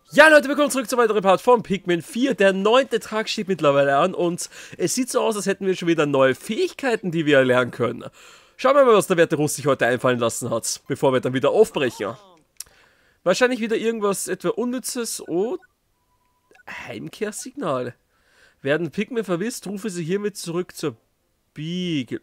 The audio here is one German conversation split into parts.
Ja Leute, willkommen zurück zu weiteren Part von Pikmin 4. Der 9. Tag steht mittlerweile an und es sieht so aus, als hätten wir schon wieder neue Fähigkeiten, die wir erlernen können. Schauen wir mal, was der werte Russ sich heute einfallen lassen hat, bevor wir dann wieder aufbrechen. Wahrscheinlich wieder irgendwas etwa Unnützes. Oh, Heimkehrsignal. Werden Pikmin vermisst, rufe sie hiermit zurück zur Beagle.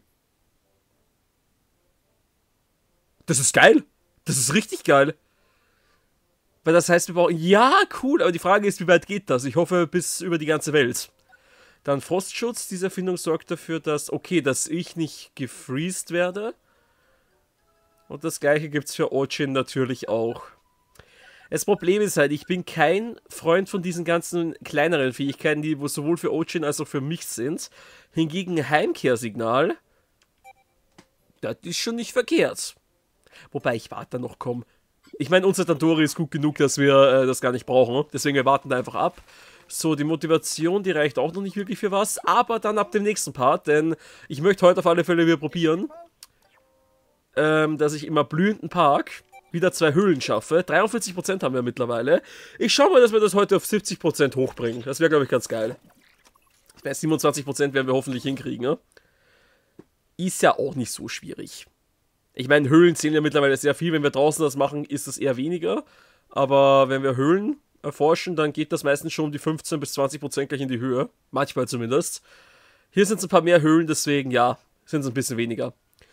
Das ist geil. Das ist richtig geil. Weil das heißt, wir brauchen... Ja, cool, aber die Frage ist, wie weit geht das? Ich hoffe, bis über die ganze Welt. Dann Frostschutz. Diese Erfindung sorgt dafür, dass... Okay, dass ich nicht gefreezed werde. Und das gleiche gibt es für Ochin natürlich auch. Das Problem ist halt, ich bin kein Freund von diesen ganzen kleineren Fähigkeiten, die sowohl für Ochin als auch für mich sind. Hingegen Heimkehrsignal... Das ist schon nicht verkehrt. Wobei, ich warte da noch, komm... Ich meine, unser Tantori ist gut genug, dass wir das gar nicht brauchen. Deswegen, wir warten da einfach ab. So, die Motivation, die reicht auch noch nicht wirklich für was. Aber dann ab dem nächsten Part, denn ich möchte heute auf alle Fälle wieder probieren, dass ich im blühenden Park wieder 2 Höhlen schaffe. 43% haben wir mittlerweile. Ich schaue mal, dass wir das heute auf 70% hochbringen. Das wäre, glaube ich, ganz geil. Ich weiß, 27% werden wir hoffentlich hinkriegen. Ne? Ist ja auch nicht so schwierig. Ich meine, Höhlen zählen ja mittlerweile sehr viel. Wenn wir draußen das machen, ist es eher weniger. Aber wenn wir Höhlen erforschen, dann geht das meistens schon um die 15 bis 20% gleich in die Höhe. Manchmal zumindest. Hier sind es ein paar mehr Höhlen, deswegen ja, sind es ein bisschen weniger.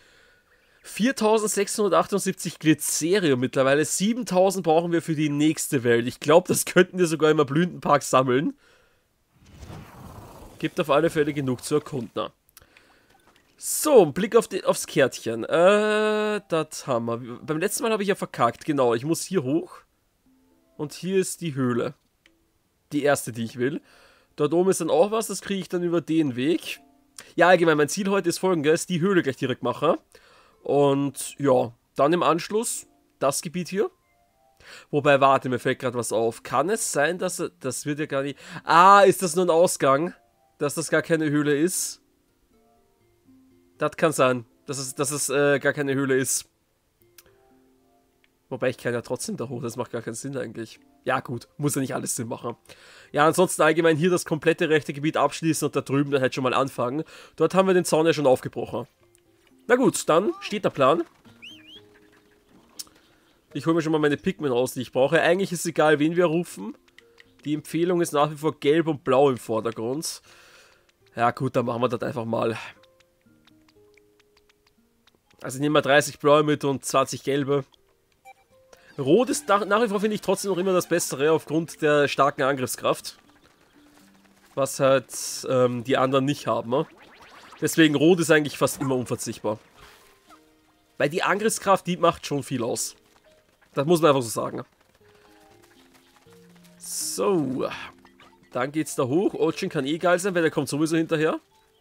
4678 Glycerium mittlerweile. 7000 brauchen wir für die nächste Welt. Ich glaube, das könnten wir sogar im erblühenden Park sammeln. Gibt auf alle Fälle genug zu erkunden. So, ein Blick aufs Kärtchen. Das haben wir. Beim letzten Mal habe ich ja verkackt. Genau, ich muss hier hoch. Und hier ist die Höhle. Die erste, die ich will. Dort oben ist dann auch was. Das kriege ich dann über den Weg. Ja, allgemein, mein Ziel heute ist folgendes. Die Höhle gleich direkt machen. Und ja, dann im Anschluss das Gebiet hier. Wobei, warte, mir fällt gerade was auf. Kann es sein, dass... Das wird ja gar nicht... Ah, ist das nur ein Ausgang? Dass das gar keine Höhle ist? Das kann sein, dass es gar keine Höhle ist. Wobei, ich kann ja trotzdem da hoch, das macht gar keinen Sinn eigentlich. Ja gut, muss ja nicht alles Sinn machen. Ja, ansonsten allgemein hier das komplette rechte Gebiet abschließen und da drüben dann halt schon mal anfangen. Dort haben wir den Zaun ja schon aufgebrochen. Na gut, dann steht der Plan. Ich hole mir schon mal meine Pikmin raus, die ich brauche. Eigentlich ist es egal, wen wir rufen. Die Empfehlung ist nach wie vor gelb und blau im Vordergrund. Ja gut, dann machen wir das einfach mal. Also ich nehme mal 30 blaue mit und 20 gelbe. Rot ist nach wie vor, finde ich, trotzdem noch immer das Bessere aufgrund der starken Angriffskraft. Was halt die anderen nicht haben. Ne? Deswegen Rot ist eigentlich fast immer unverzichtbar. Weil die Angriffskraft, die macht schon viel aus. Das muss man einfach so sagen. So. Dann geht's da hoch. Ochin kann eh geil sein, weil der kommt sowieso hinterher.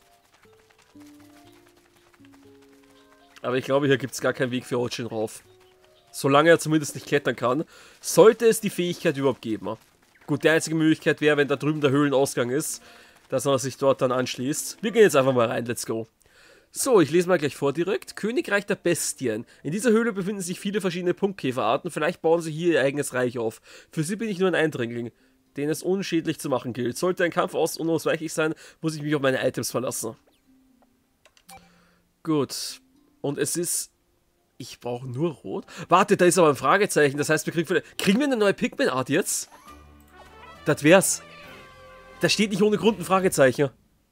Aber ich glaube, hier gibt es gar keinen Weg für Ochin rauf. Solange er zumindest nicht klettern kann, sollte es die Fähigkeit überhaupt geben. Gut, die einzige Möglichkeit wäre, wenn da drüben der Höhlenausgang ist, dass man sich dort dann anschließt. Wir gehen jetzt einfach mal rein, let's go. So, ich lese mal gleich vor direkt. Königreich der Bestien. In dieser Höhle befinden sich viele verschiedene Punktkäferarten. Vielleicht bauen sie hier ihr eigenes Reich auf. Für sie bin ich nur ein Eindringling, den es unschädlich zu machen gilt. Sollte ein Kampf unausweichlich sein, muss ich mich auf meine Items verlassen. Gut. Und es ist... Ich brauche nur Rot. Warte, da ist aber ein Fragezeichen. Das heißt, kriegen wir eine neue Pikmin-Art jetzt? Das wär's. Da steht nicht ohne Grund ein Fragezeichen.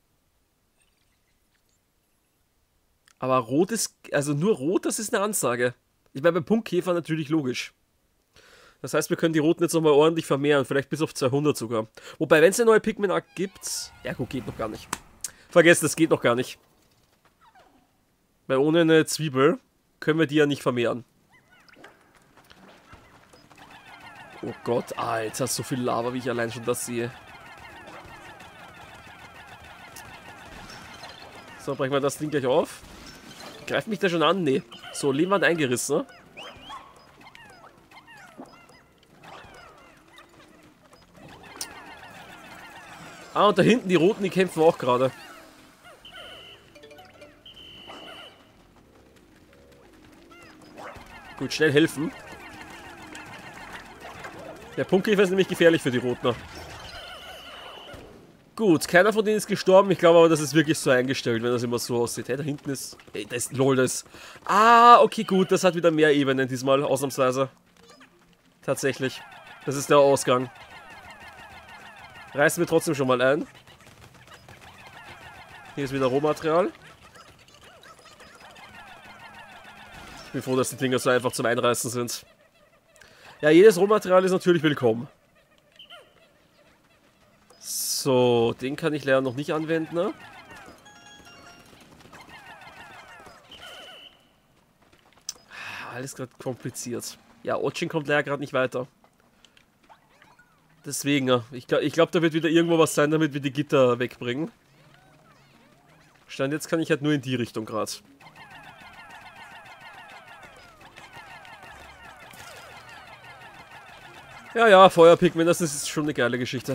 Aber Rot ist... Also nur Rot, das ist eine Ansage. Ich meine, beim Punktkäfer natürlich logisch. Das heißt, wir können die Roten jetzt nochmal ordentlich vermehren. Vielleicht bis auf 200 sogar. Wobei, wenn es eine neue Pikmin-Art gibt... Ja gut, geht noch gar nicht. Vergesst, das geht noch gar nicht. Weil ohne eine Zwiebel können wir die ja nicht vermehren. Oh Gott, Alter, so viel Lava, wie ich allein schon das sehe. So, brechen wir das Ding gleich auf. Greift mich der schon an? Nee. So, Lehmwand eingerissen. Ne? Ah, und da hinten die Roten, die kämpfen auch gerade. Gut, schnell helfen. Der Punktkäfer ist nämlich gefährlich für die Rotner. Gut, keiner von denen ist gestorben. Ich glaube aber, das ist wirklich so eingestellt, wenn das immer so aussieht. Hey, da hinten ist... Ey, da ist... Lol, das... Ah, okay, gut. Das hat wieder mehr Ebenen diesmal, ausnahmsweise. Tatsächlich. Das ist der Ausgang. Reißen wir trotzdem schon mal ein. Hier ist wieder Rohmaterial. Ich bin froh, dass die Dinger so einfach zum Einreißen sind. Ja, jedes Rohmaterial ist natürlich willkommen. So, den kann ich leider noch nicht anwenden, ne? Alles gerade kompliziert. Ja, Otchin kommt leider gerade nicht weiter. Deswegen, ich glaube, da wird wieder irgendwo was sein, damit wir die Gitter wegbringen. Stand jetzt kann ich halt nur in die Richtung gerade. Ja, ja, Feuerpigment, das ist schon eine geile Geschichte.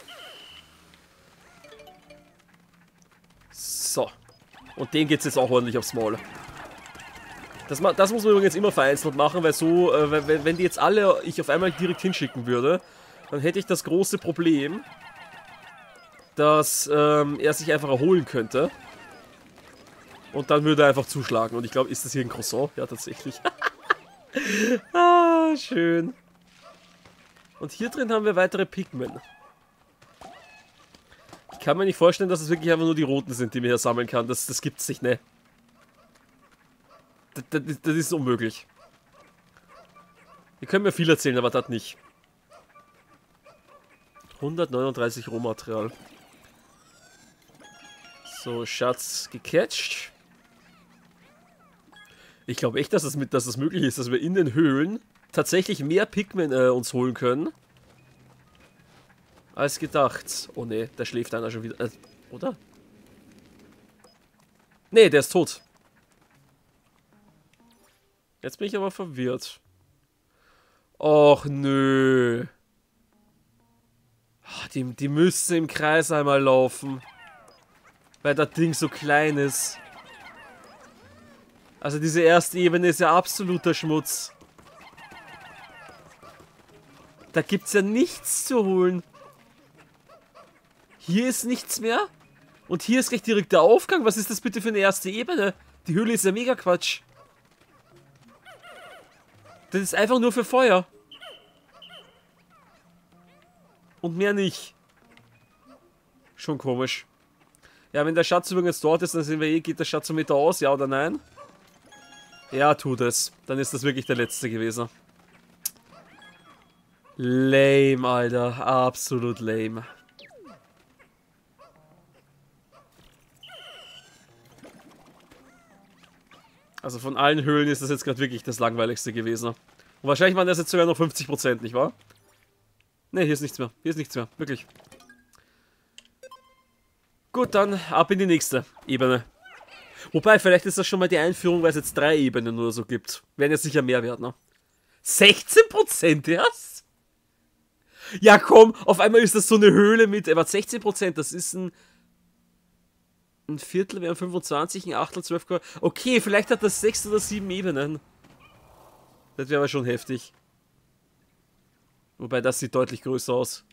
So. Und den geht's jetzt auch ordentlich aufs Maul. Das muss man übrigens immer vereinzelt machen, weil so, wenn die jetzt alle ich auf einmal direkt hinschicken würde, dann hätte ich das große Problem, dass er sich einfach erholen könnte. Und dann würde er einfach zuschlagen. Und ich glaube, ist das hier ein Croissant? Ja, tatsächlich. Ah, schön. Und hier drin haben wir weitere Pigmen. Ich kann mir nicht vorstellen, dass es wirklich einfach nur die roten sind, die man hier sammeln kann. Das gibt's nicht, ne? Das ist unmöglich. Wir können mir viel erzählen, aber das nicht. 139 Rohmaterial. So, Schatz gecatcht. Ich glaube echt, dass es möglich ist, dass wir in den Höhlen tatsächlich mehr Pigmen uns holen können. Als gedacht. Oh ne, da schläft einer schon wieder. Oder? Ne, der ist tot. Jetzt bin ich aber verwirrt. Och nö. Die müssten im Kreis einmal laufen. Weil das Ding so klein ist. Also diese erste Ebene ist ja absoluter Schmutz. Da gibt's ja nichts zu holen. Hier ist nichts mehr. Und hier ist gleich direkt der Aufgang. Was ist das bitte für eine erste Ebene? Die Höhle ist ja mega Quatsch. Das ist einfach nur für Feuer. Und mehr nicht. Schon komisch. Ja, wenn der Schatz übrigens dort ist, dann sehen wir eh, geht der Schatzometer aus, ja oder nein? Ja, tut es. Dann ist das wirklich der letzte gewesen. Lame, Alter. Absolut lame. Also von allen Höhlen ist das jetzt gerade wirklich das langweiligste gewesen. Und wahrscheinlich waren das jetzt sogar noch 50%, nicht wahr? Ne, hier ist nichts mehr. Hier ist nichts mehr. Wirklich. Gut, dann ab in die nächste Ebene. Wobei, vielleicht ist das schon mal die Einführung, weil es jetzt 3 Ebenen oder so gibt. Werden jetzt sicher mehr werden, ne? 16% erst? Ja komm, auf einmal ist das so eine Höhle mit... Aber 16%, das ist ein Viertel wären 25, ein Achtel 12. Okay, vielleicht hat das 6 oder 7 Ebenen. Das wäre aber schon heftig. Wobei, das sieht deutlich größer aus.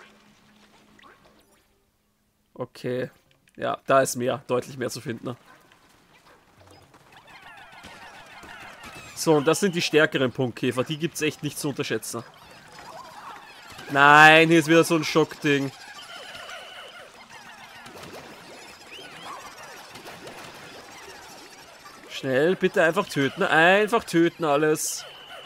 Okay. Ja, da ist mehr, deutlich mehr zu finden. Ne? So, und das sind die stärkeren Punktkäfer. Die gibt es echt nicht zu unterschätzen. Nein, hier ist wieder so ein Schockding. Schnell, bitte einfach töten. Einfach töten alles.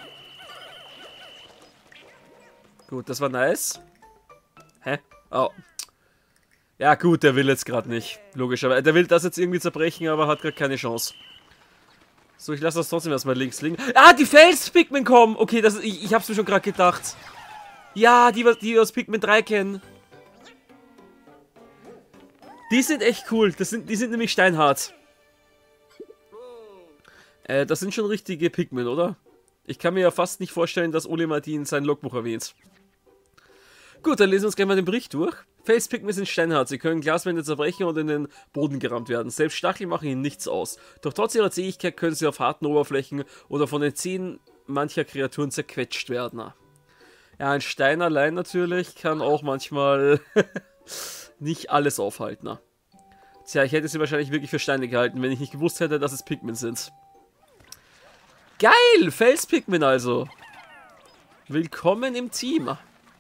Gut, das war nice. Hä? Oh. Ja gut, der will jetzt gerade nicht. Logischerweise. Der will das jetzt irgendwie zerbrechen, aber hat gerade keine Chance. So, ich lasse das trotzdem erstmal links liegen. Ah, die Fels-Pigmen kommen! Okay, ich hab's mir schon gerade gedacht. Ja, die wir aus Pikmin 3 kennen. Die sind echt cool. Die sind nämlich steinhart. Das sind schon richtige Pikmin, oder? Ich kann mir ja fast nicht vorstellen, dass Olemadin sein Logbuch erwähnt. Gut, dann lesen wir uns gleich mal den Bericht durch. Felspigmen sind steinhart, sie können Glaswände zerbrechen und in den Boden gerammt werden. Selbst Stachel machen ihnen nichts aus. Doch trotz ihrer Zähigkeit können sie auf harten Oberflächen oder von den Zähnen mancher Kreaturen zerquetscht werden. Ja, ein Stein allein natürlich kann auch manchmal nicht alles aufhalten. Ne? Tja, ich hätte sie wahrscheinlich wirklich für Steine gehalten, wenn ich nicht gewusst hätte, dass es Pikmin sind. Geil! Fels-Pikmin also. Willkommen im Team.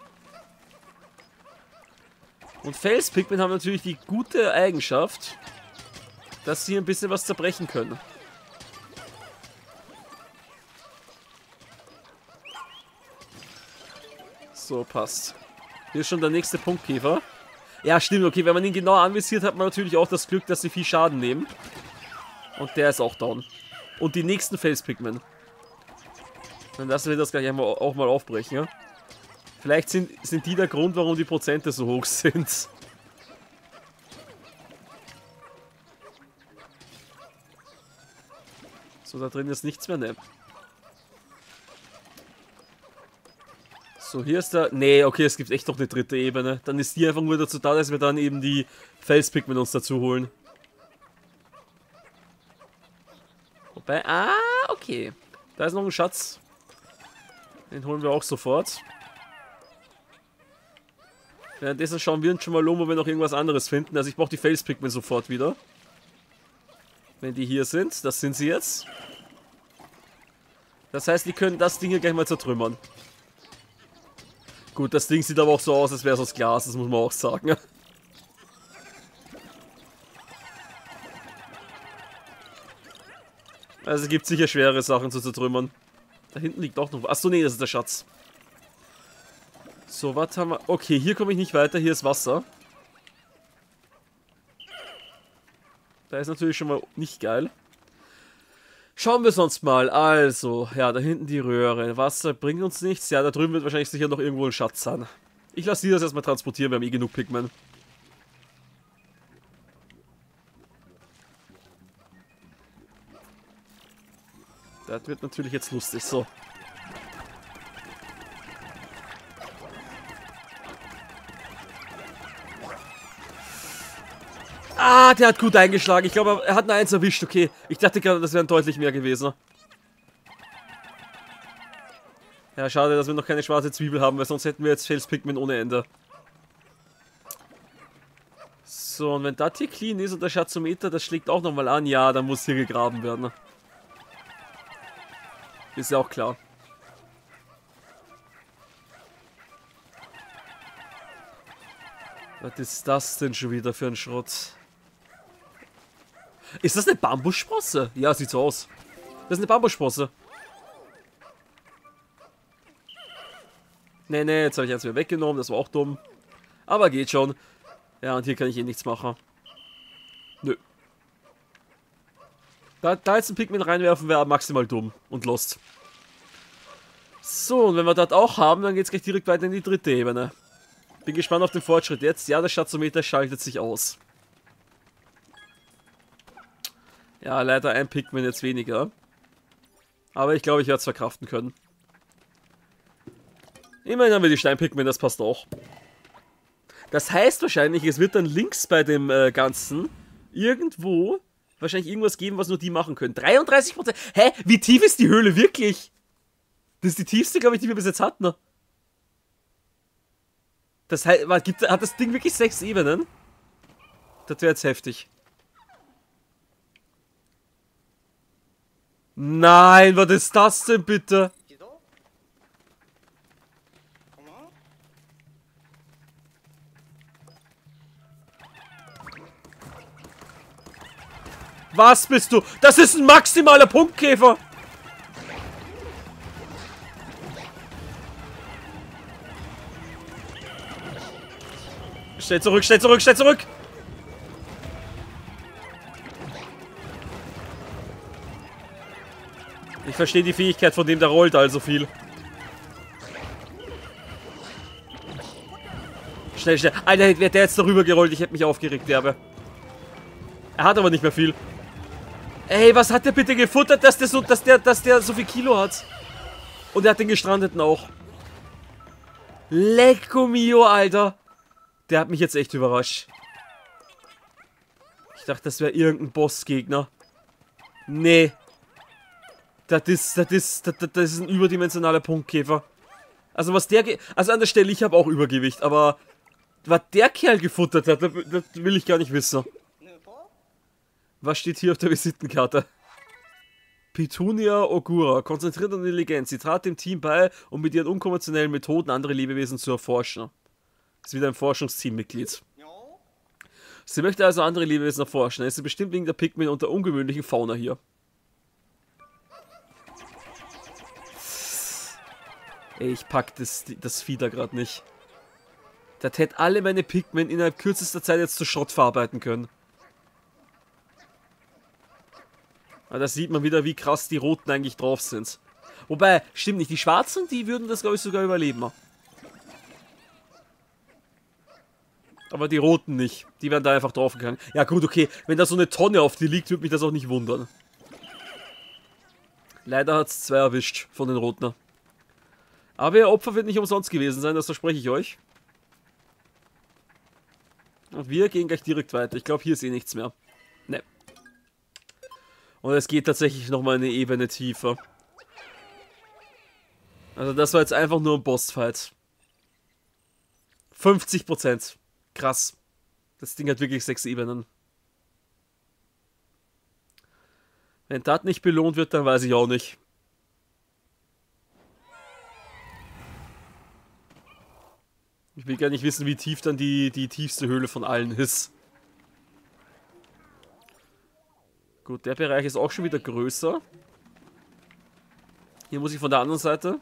Und Fels-Pikmin haben natürlich die gute Eigenschaft, dass sie ein bisschen was zerbrechen können. So, passt. Hier ist schon der nächste Punktkäfer. Ja, stimmt, okay, wenn man ihn genau anvisiert, hat man natürlich auch das Glück, dass sie viel Schaden nehmen. Und der ist auch down. Und die nächsten Fels-Pikmin. Dann lassen wir das gleich auch mal aufbrechen, ja? Vielleicht sind die der Grund, warum die Prozente so hoch sind. So, da drin ist nichts mehr, ne? So, hier ist der... Nee, okay, es gibt echt noch eine dritte Ebene. Dann ist die einfach nur dazu da, dass wir dann eben die Felspigmen uns dazu holen. Wobei... Ah, okay. Da ist noch ein Schatz. Den holen wir auch sofort. Währenddessen schauen wir uns schon mal um, ob wir noch irgendwas anderes finden. Also ich brauche die Felspigmen sofort wieder. Wenn die hier sind. Das sind sie jetzt. Das heißt, die können das Ding hier gleich mal zertrümmern. Gut, das Ding sieht aber auch so aus, als wäre es aus Glas. Das muss man auch sagen. Also es gibt sicher schwere Sachen zu zertrümmern. Da hinten liegt auch noch... Achso, nee, das ist der Schatz. So, was haben wir... Okay, hier komme ich nicht weiter. Hier ist Wasser. Da ist natürlich schon mal nicht geil. Schauen wir sonst mal. Also, ja, da hinten die Röhre. Wasser bringt uns nichts. Ja, da drüben wird wahrscheinlich sicher noch irgendwo ein Schatz sein. Ich lasse die das erstmal transportieren. Wir haben eh genug Pikmin. Das wird natürlich jetzt lustig. So. Ah, der hat gut eingeschlagen. Ich glaube, er hat eine 1 erwischt. Okay. Ich dachte gerade, das wären deutlich mehr gewesen. Ja, schade, dass wir noch keine schwarze Zwiebel haben, weil sonst hätten wir jetzt Felspigmen ohne Ende. So, und wenn das hier clean ist und der Schatzometer, das schlägt auch nochmal an, ja, dann muss hier gegraben werden. Ist ja auch klar. Was ist das denn schon wieder für ein Schrott? Ist das eine Bambussprosse? Ja, sieht so aus. Das ist eine Bambussprosse. Nee, nee, jetzt habe ich eins wieder weggenommen, das war auch dumm. Aber geht schon. Ja, und hier kann ich eh nichts machen. Nö. Da jetzt ein Pikmin reinwerfen wäre maximal dumm und lost. So, und wenn wir das auch haben, dann geht es gleich direkt weiter in die dritte Ebene. Bin gespannt auf den Fortschritt jetzt. Ja, der Schatzometer schaltet sich aus. Ja, leider ein Pikmin jetzt weniger. Aber ich glaube, ich werde es verkraften können. Immerhin haben wir die Steinpikmin, das passt auch. Das heißt wahrscheinlich, es wird dann links bei dem Ganzen irgendwo wahrscheinlich irgendwas geben, was nur die machen können. 33%. Hä? Wie tief ist die Höhle wirklich? Das ist die tiefste, glaube ich, die wir bis jetzt hatten. Das heißt, hat das Ding wirklich 6 Ebenen? Das wäre jetzt heftig. Nein, was ist das denn bitte? Was bist du? Das ist ein maximaler Punktkäfer! Schnell zurück, schnell zurück, schnell zurück! Ich verstehe die Fähigkeit von dem, der rollt also viel. Schnell, schnell. Alter, wäre der jetzt darüber gerollt, ich hätte mich aufgeregt, derbe. Er hat aber nicht mehr viel. Ey, was hat der bitte gefuttert, dass der so viel Kilo hat? Und er hat den Gestrandeten auch. Lecco mio, Alter. Der hat mich jetzt echt überrascht. Ich dachte, das wäre irgendein Bossgegner. Nee. Das ist ein überdimensionaler Punktkäfer. Also was der... Also an der Stelle, ich habe auch Übergewicht, aber... Was der Kerl gefuttert hat, das will ich gar nicht wissen. Was steht hier auf der Visitenkarte? Petunia Ogura, konzentriert und intelligent. Sie trat dem Team bei, um mit ihren unkonventionellen Methoden andere Lebewesen zu erforschen. Ist wieder ein Forschungsteammitglied. Sie möchte also andere Lebewesen erforschen. Es ist bestimmt wegen der Pikmin und der ungewöhnlichen Fauna hier. Ey, ich pack das Vieh da gerade nicht. Das hätte alle meine Pikmin innerhalb kürzester Zeit jetzt zu Schrott verarbeiten können. Aber da sieht man wieder, wie krass die Roten eigentlich drauf sind. Wobei, stimmt nicht, die Schwarzen, die würden das, glaube ich, sogar überleben. Aber die Roten nicht. Die werden da einfach draufgegangen. Ja gut, okay, wenn da so eine Tonne auf die liegt, würde mich das auch nicht wundern. Leider hat es 2 erwischt von den Roten. Aber ihr Opfer wird nicht umsonst gewesen sein, das verspreche ich euch. Und wir gehen gleich direkt weiter. Ich glaube, hier ist eh nichts mehr. Ne. Und es geht tatsächlich nochmal eine Ebene tiefer. Also das war jetzt einfach nur ein Bossfight. 50%. Krass. Das Ding hat wirklich 6 Ebenen. Wenn das nicht belohnt wird, dann weiß ich auch nicht. Ich will gar nicht wissen, wie tief dann die tiefste Höhle von allen ist. Gut, der Bereich ist auch schon wieder größer. Hier muss ich von der anderen Seite.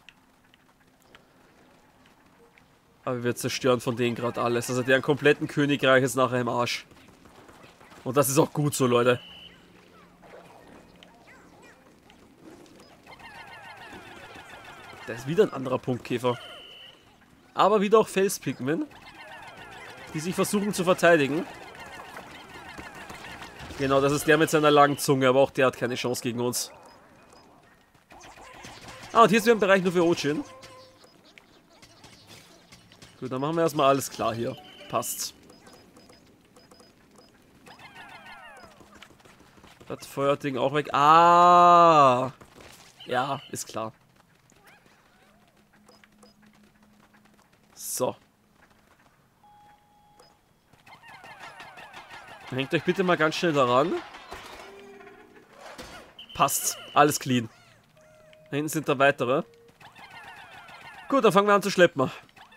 Aber wir zerstören von denen gerade alles. Also deren kompletten Königreich ist nachher im Arsch. Und das ist auch gut so, Leute. Da ist wieder ein anderer Punktkäfer. Aber wieder auch Felspigmen, die sich versuchen zu verteidigen. Genau, das ist der mit seiner langen Zunge, aber auch der hat keine Chance gegen uns. Ah, und hier ist wieder ein Bereich nur für Ochin. Gut, dann machen wir erstmal alles klar hier. Passt. Das Feuerding auch weg. Ah! Ja, ist klar. So. Hängt euch bitte mal ganz schnell daran. Passt. Alles clean. Da hinten sind da weitere. Gut, dann fangen wir an zu schleppen.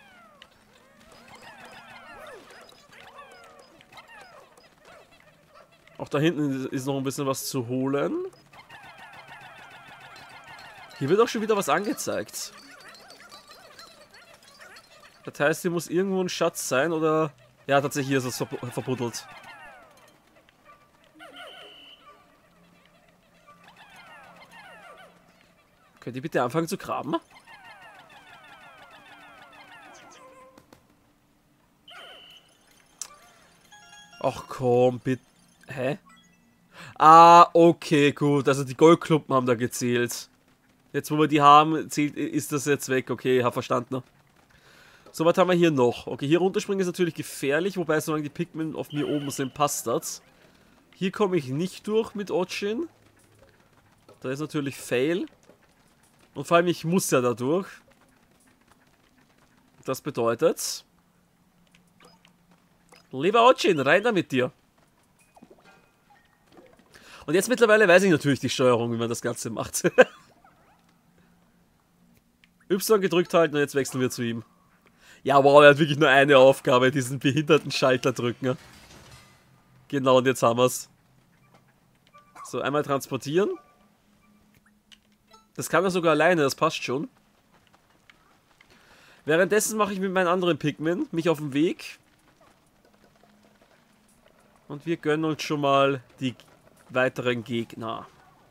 Auch da hinten ist noch ein bisschen was zu holen. Hier wird auch schon wieder was angezeigt. Das heißt, hier muss irgendwo ein Schatz sein, oder... Ja, tatsächlich, hier ist es verbuddelt. Könnt ihr bitte anfangen zu graben? Ach komm, bitte. Hä? Ah, okay, gut. Also die Goldklumpen haben da gezählt. Jetzt, wo wir die haben, ist das jetzt weg. Okay, hab verstanden. So, was haben wir hier noch? Okay, hier runterspringen ist natürlich gefährlich, wobei solange die Pikmin auf mir oben sind, passt das. Hier komme ich nicht durch mit Ochin. Da ist natürlich Fail. Und vor allem, ich muss ja da durch. Das bedeutet... Lieber Ochin, rein da mit dir. Und jetzt mittlerweile weiß ich natürlich die Steuerung, wie man das Ganze macht. Y gedrückt halten und jetzt wechseln wir zu ihm. Ja, wow, er hat wirklich nur eine Aufgabe, diesen behinderten Schalter drücken. Genau, und jetzt haben wir es. So, einmal transportieren. Das kann er sogar alleine, das passt schon. Währenddessen mache ich mit meinen anderen Pikmin mich auf den Weg. Und wir gönnen uns schon mal die weiteren Gegner.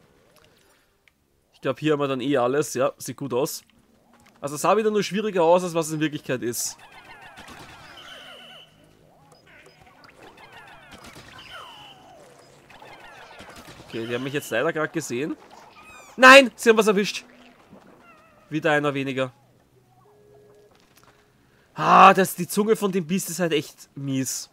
Ich glaube, hier haben wir dann eh alles. Ja, sieht gut aus. Also es sah wieder nur schwieriger aus, als was es in Wirklichkeit ist. Okay, die haben mich jetzt leider gerade gesehen. Nein, sie haben was erwischt. Wieder einer weniger. Ah, die Zunge von dem Biest ist halt echt mies.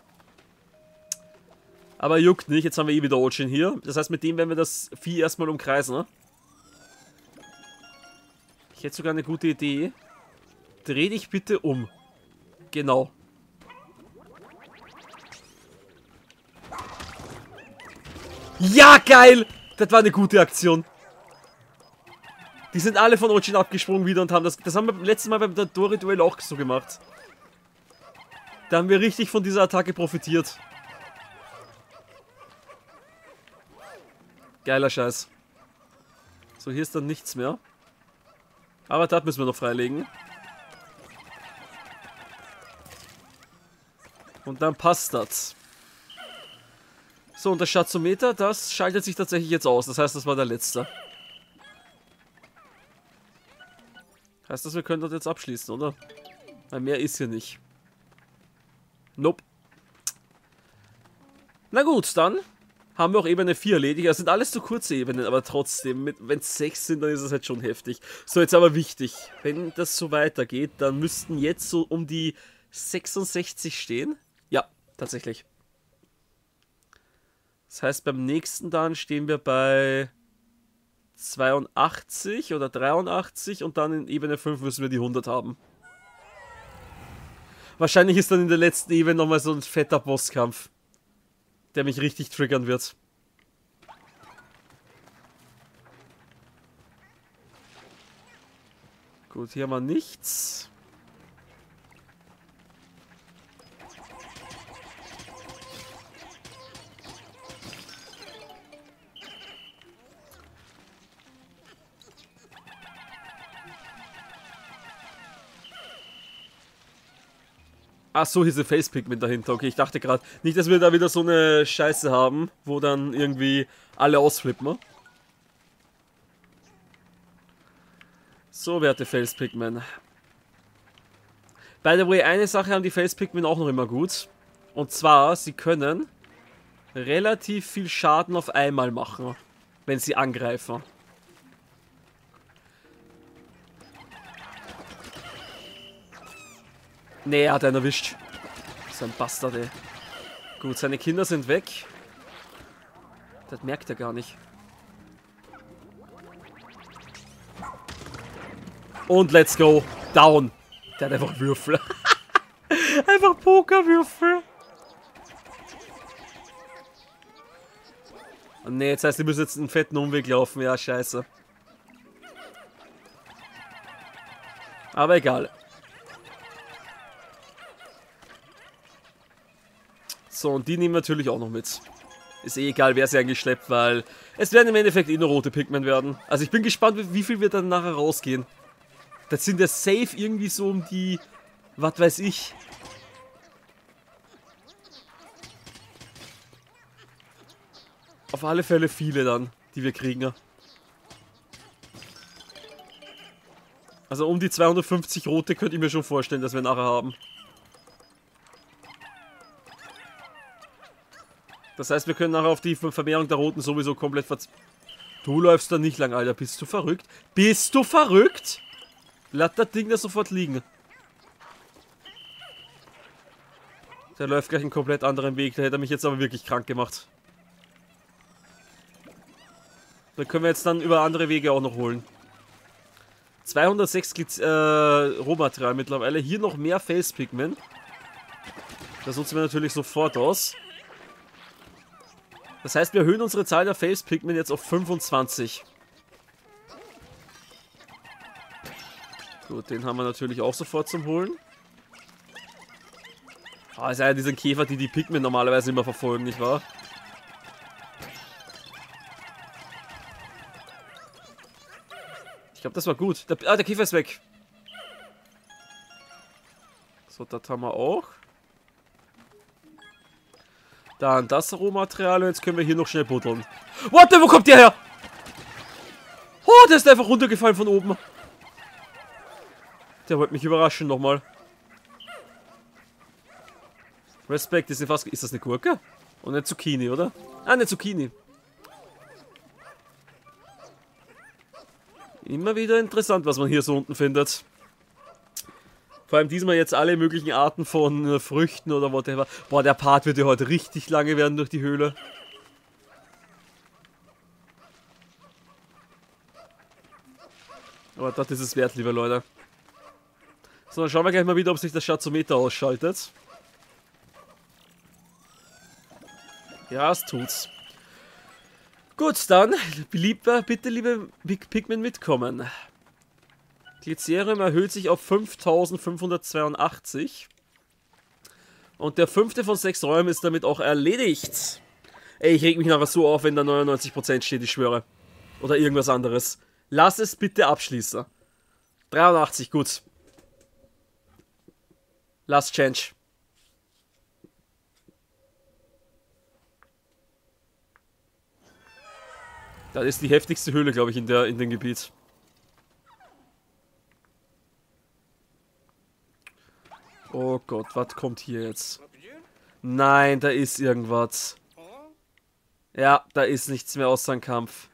Aber juckt nicht, jetzt haben wir eh wieder Ochin hier. Das heißt, mit dem werden wir das Vieh erstmal umkreisen. Ne? Ich hätte sogar eine gute Idee. Dreh dich bitte um. Genau. Ja, geil! Das war eine gute Aktion. Die sind alle von Origin abgesprungen wieder und haben das... Das haben wir letztes Mal beim Dori-Duell auch so gemacht. Da haben wir richtig von dieser Attacke profitiert. Geiler Scheiß. So, hier ist dann nichts mehr. Aber das müssen wir noch freilegen. Und dann passt das. So, und das Schatzometer, das schaltet sich tatsächlich jetzt aus. Das heißt, das war der letzte. Heißt das, wir können das jetzt abschließen, oder? Weil mehr ist hier nicht. Nope. Na gut, dann haben wir auch Ebene 4 erledigt. Das sind alles zu kurze Ebenen, aber trotzdem, wenn es 6 sind, dann ist es halt schon heftig. So, jetzt aber wichtig. Wenn das so weitergeht, dann müssten jetzt so um die 66 stehen. Ja, tatsächlich. Das heißt, beim nächsten dann stehen wir bei 82 oder 83 und dann in Ebene 5 müssen wir die 100 haben. Wahrscheinlich ist dann in der letzten Ebene nochmal so ein fetter Bosskampf, der mich richtig triggern wird. Gut, hier haben wir nichts. Ach so, hier ist ein Face-Pigment dahinter. Okay, ich dachte gerade nicht, dass wir da wieder so eine Scheiße haben, wo dann irgendwie alle ausflippen. So, werte Face-Pigment. By the way, eine Sache haben die Face-Pigment auch noch immer gut. Und zwar, sie können relativ viel Schaden auf einmal machen, wenn sie angreifen. Nee, er hat einen erwischt. So ein Bastard, ey. Gut, seine Kinder sind weg. Das merkt er gar nicht. Und let's go. Down. Der hat einfach Würfel. Einfach Pokerwürfel. Ne, jetzt heißt, die müssen jetzt einen fetten Umweg laufen. Ja, scheiße. Aber egal. So, und die nehmen wir natürlich auch noch mit. Ist eh egal, wer sie eigentlich schleppt, weil es werden im Endeffekt eh nur rote Pigment werden. Also ich bin gespannt, wie viel wir dann nachher rausgehen. Das sind ja safe irgendwie so um die, was weiß ich. Auf alle Fälle viele dann, die wir kriegen. Also um die 250 rote könnte ich mir schon vorstellen, dass wir nachher haben. Das heißt, wir können nachher auf die Vermehrung der Roten sowieso komplett Du läufst da nicht lang, Alter. Bist du verrückt? Bist du verrückt? Lass das Ding da sofort liegen. Der läuft gleich einen komplett anderen Weg. Da hätte er mich jetzt aber wirklich krank gemacht. Da können wir jetzt dann über andere Wege auch noch holen. 206 Rohmaterial mittlerweile. Hier noch mehr Face Pigment. Das nutzen wir natürlich sofort aus. Das heißt, wir erhöhen unsere Zahl der Face Pigment jetzt auf 25. Gut, den haben wir natürlich auch sofort zum Holen. Ah, ist ja dieser Käfer, die Pigment normalerweise immer verfolgen, nicht wahr? Ich glaube, das war gut. Der Käfer ist weg. So, das haben wir auch. Dann das Rohmaterial und jetzt können wir hier noch schnell buddeln. What, wo kommt der her? Oh, der ist einfach runtergefallen von oben. Der wollte mich überraschen nochmal. Respekt, ist das eine Gurke? Und eine Zucchini, oder? Ah, eine Zucchini. Immer wieder interessant, was man hier so unten findet. Vor allem diesmal jetzt alle möglichen Arten von Früchten oder whatever. Boah, der Part wird ja heute richtig lange werden durch die Höhle. Aber das ist es wert, liebe Leute. So, dann schauen wir gleich mal wieder, ob sich das Schazometer ausschaltet. Ja, es tut's. Gut, dann, bitte liebe Pikmin mitkommen. Glycerium erhöht sich auf 5582. Und der 5. von 6 Räumen ist damit auch erledigt. Ey, ich reg mich nachher so auf, wenn da 99% steht, ich schwöre. Oder irgendwas anderes. Lass es bitte abschließen. 83, gut. Last change. Das ist die heftigste Höhle, glaube ich, in dem Gebiet. Oh Gott, was kommt hier jetzt? Nein, da ist irgendwas. Ja, da ist nichts mehr außer ein Kampf.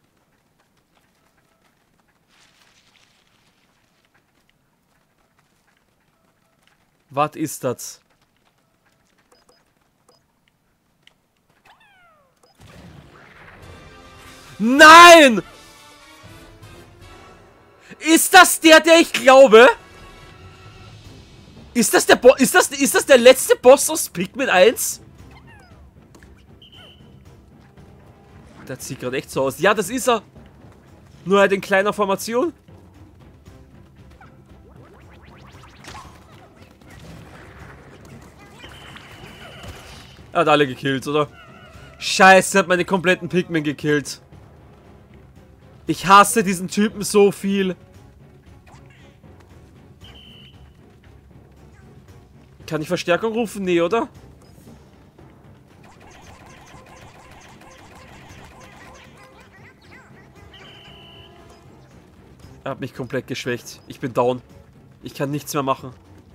Was ist das? Nein! Ist das der ich glaube? Ist das der ist das der letzte Boss aus Pikmin 1? Das sieht gerade echt so aus. Ja, das ist er. Nur halt in kleiner Formation. Er hat alle gekillt, oder? Scheiße, er hat meine kompletten Pikmin gekillt. Ich hasse diesen Typen so viel. Kann ich Verstärkung rufen? Nee, oder? Er hat mich komplett geschwächt. Ich bin down. Ich kann nichts mehr machen.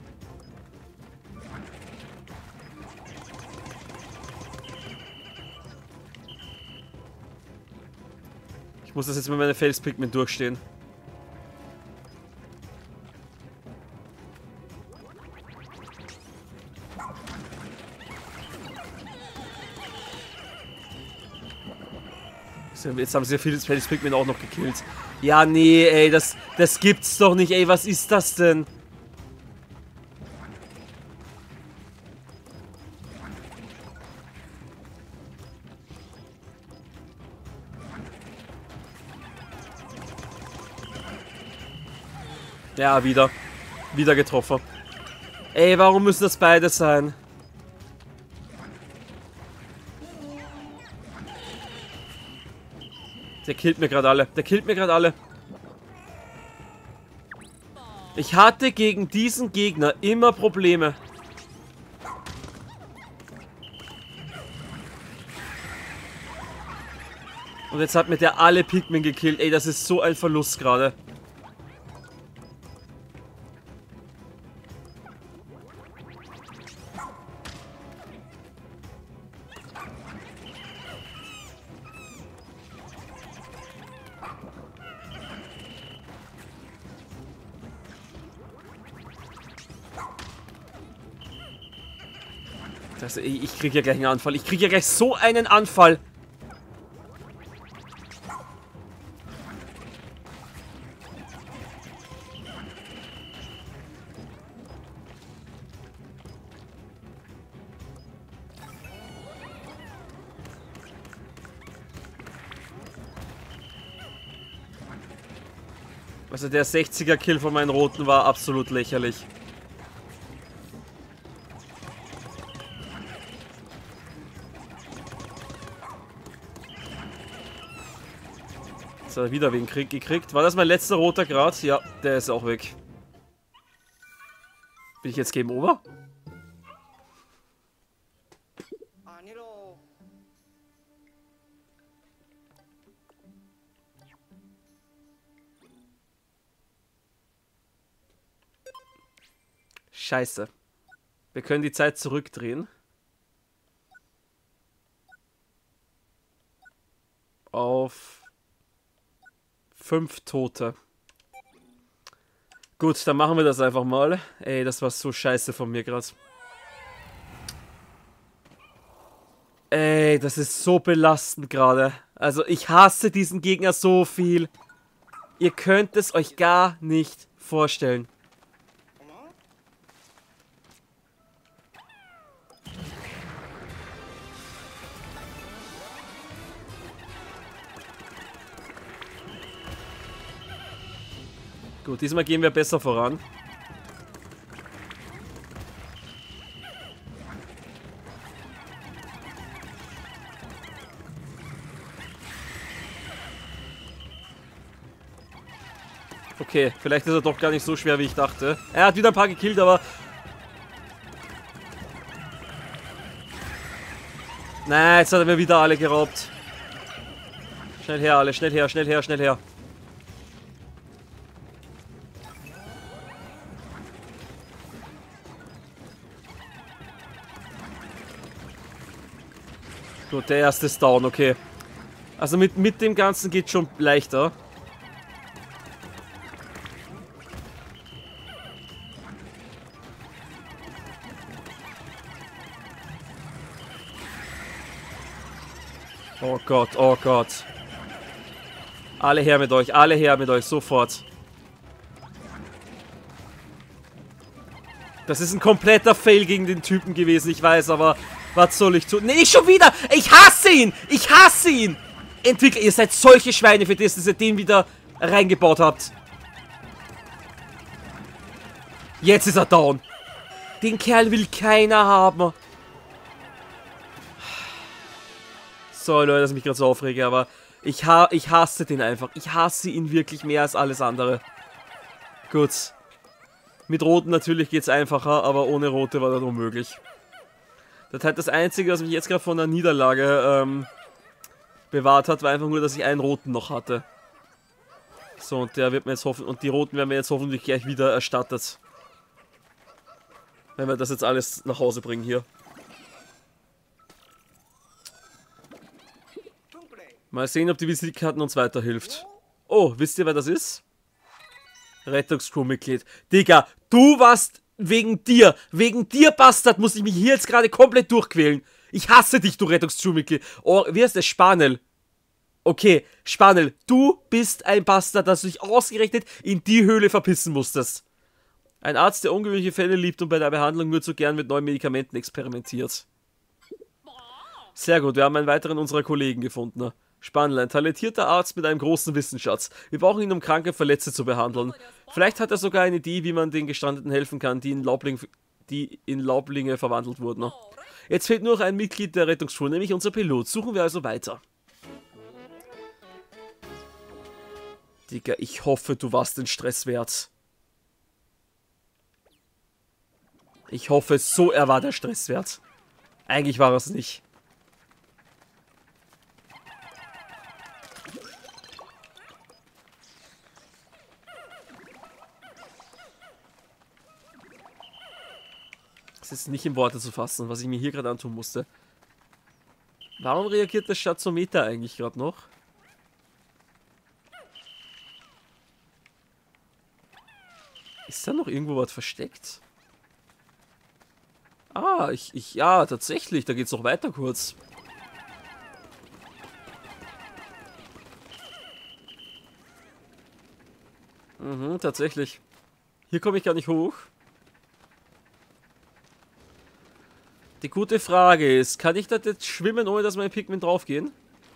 Ich muss das jetzt mit meiner Fels-Pikmin durchstehen. Jetzt haben sie ja vieles Fels-Pikmin auch noch gekillt. Ja, nee, ey, das gibt's doch nicht, ey, was ist das denn? Ja, wieder. Wieder getroffen. Ey, warum müssen das beide sein? Der killt mir gerade alle. Der killt mir gerade alle. Ich hatte gegen diesen Gegner immer Probleme. Und jetzt hat mir der alle Pikmin gekillt. Ey, das ist so ein Verlust gerade. Ich krieg ja gleich einen Anfall. Ich krieg ja gleich so einen Anfall. Also der 60er-Kill von meinen Roten war absolut lächerlich. Jetzt hat er wieder wen gekriegt. War das mein letzter roter Grad? Ja, der ist auch weg. Bin ich jetzt Game Over? Scheiße. Wir können die Zeit zurückdrehen. Auf 5 Tote. Gut, dann machen wir das einfach mal. Ey, das war so scheiße von mir gerade. Ey, das ist so belastend gerade. Also ich hasse diesen Gegner so viel. Ihr könnt es euch gar nicht vorstellen. Gut, diesmal gehen wir besser voran. Okay, vielleicht ist er doch gar nicht so schwer, wie ich dachte. Er hat wieder ein paar gekillt, aber... Nein, jetzt hat er mir wieder alle geraubt. Schnell her, alle. Schnell her, schnell her, schnell her. Gut, der erste ist down, okay. Also mit dem Ganzen geht schon leichter. Oh Gott, oh Gott. Alle her mit euch, sofort. Das ist ein kompletter Fail gegen den Typen gewesen, ich weiß, aber was soll ich tun? Nee, nicht schon wieder! Ich hasse ihn! Ich hasse ihn! Entwickler, ihr seid solche Schweine, für das, dass ihr den wieder reingebaut habt. Jetzt ist er down. Den Kerl will keiner haben. Sorry, Leute, dass ich mich gerade so aufrege, aber ich hasse den einfach. Ich hasse ihn wirklich mehr als alles andere. Gut. Mit Roten natürlich geht es einfacher, aber ohne Rote war das unmöglich. Das heißt, das Einzige, was mich jetzt gerade von der Niederlage bewahrt hat, war einfach nur, dass ich einen Roten noch hatte. So, und der wird mir jetzt und die Roten werden mir jetzt hoffentlich gleich wieder erstattet. Wenn wir das jetzt alles nach Hause bringen hier. Mal sehen, ob die Visitkarten uns weiterhilft. Oh, wisst ihr, wer das ist? Rettungscrew-Mitglied. Digga, du warst wegen dir, Bastard, muss ich mich hier jetzt gerade komplett durchquälen. Ich hasse dich, du Rettungscrew-Mitglied. Oh, wie heißt der? Spanel. Okay, Spanel, du bist ein Bastard, dass du dich ausgerechnet in die Höhle verpissen musstest. Ein Arzt, der ungewöhnliche Fälle liebt und bei der Behandlung nur zu gern mit neuen Medikamenten experimentiert. Sehr gut, wir haben einen weiteren unserer Kollegen gefunden. Spanel, ein talentierter Arzt mit einem großen Wissensschatz. Wir brauchen ihn, um kranke Verletzte zu behandeln. Vielleicht hat er sogar eine Idee, wie man den Gestrandeten helfen kann, die in Laublinge verwandelt wurden. Jetzt fehlt nur noch ein Mitglied der Rettungscrew, nämlich unser Pilot. Suchen wir also weiter. Digga, ich hoffe, du warst den Stress wert. Ich hoffe so, er war der Stress wert. Eigentlich war er es nicht. Es ist nicht in Worte zu fassen, was ich mir hier gerade antun musste. Warum reagiert das Schazometer eigentlich gerade noch? Ist da noch irgendwo was versteckt? Ah, ja, tatsächlich, da geht's noch weiter kurz. Mhm, tatsächlich. Hier komme ich gar nicht hoch. Die gute Frage ist, kann ich das jetzt schwimmen, ohne dass meine Pikmin draufgehen?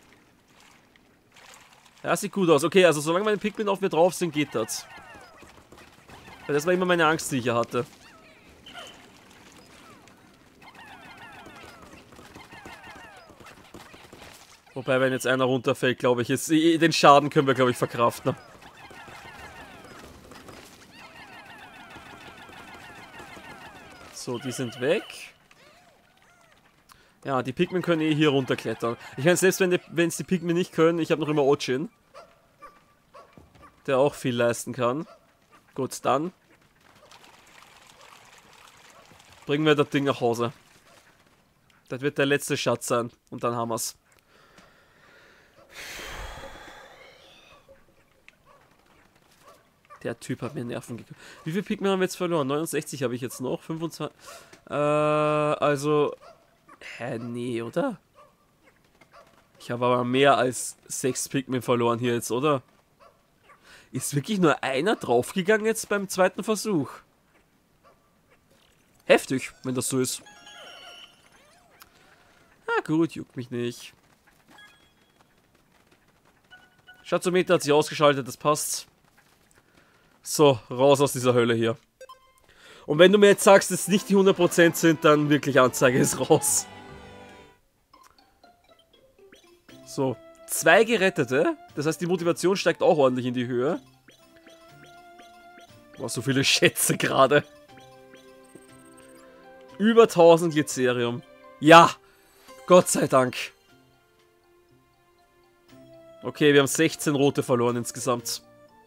Ja, sieht gut aus. Okay, also solange meine Pikmin auf mir drauf sind, geht das. Weil das war immer meine Angst, die ich hier hatte. Wobei, wenn jetzt einer runterfällt, glaube ich, ist, den Schaden können wir, glaube ich, verkraften. So, die sind weg. Ja, die Pikmin können eh hier runterklettern. Ich meine, selbst wenn es die Pikmin nicht können, ich habe noch immer Ochin. Der auch viel leisten kann. Gut, dann bringen wir das Ding nach Hause. Das wird der letzte Schatz sein. Und dann haben wir's. Der Typ hat mir Nerven gekriegt. Wie viele Pikmin haben wir jetzt verloren? 69 habe ich jetzt noch. 25. Also. Hä, nee, oder? Ich habe aber mehr als 6 Pikmin verloren hier jetzt, oder? Ist wirklich nur einer draufgegangen jetzt beim zweiten Versuch. Heftig, wenn das so ist. Ah gut, juckt mich nicht. Schatzometer hat sich ausgeschaltet, das passt. So, raus aus dieser Hölle hier. Und wenn du mir jetzt sagst, dass es nicht die 100% sind, dann wirklich Anzeige ist raus. So, 2 Gerettete. Das heißt, die Motivation steigt auch ordentlich in die Höhe. Boah, so viele Schätze gerade. Über 1000 Glycerium. Ja, Gott sei Dank. Okay, wir haben 16 rote verloren insgesamt.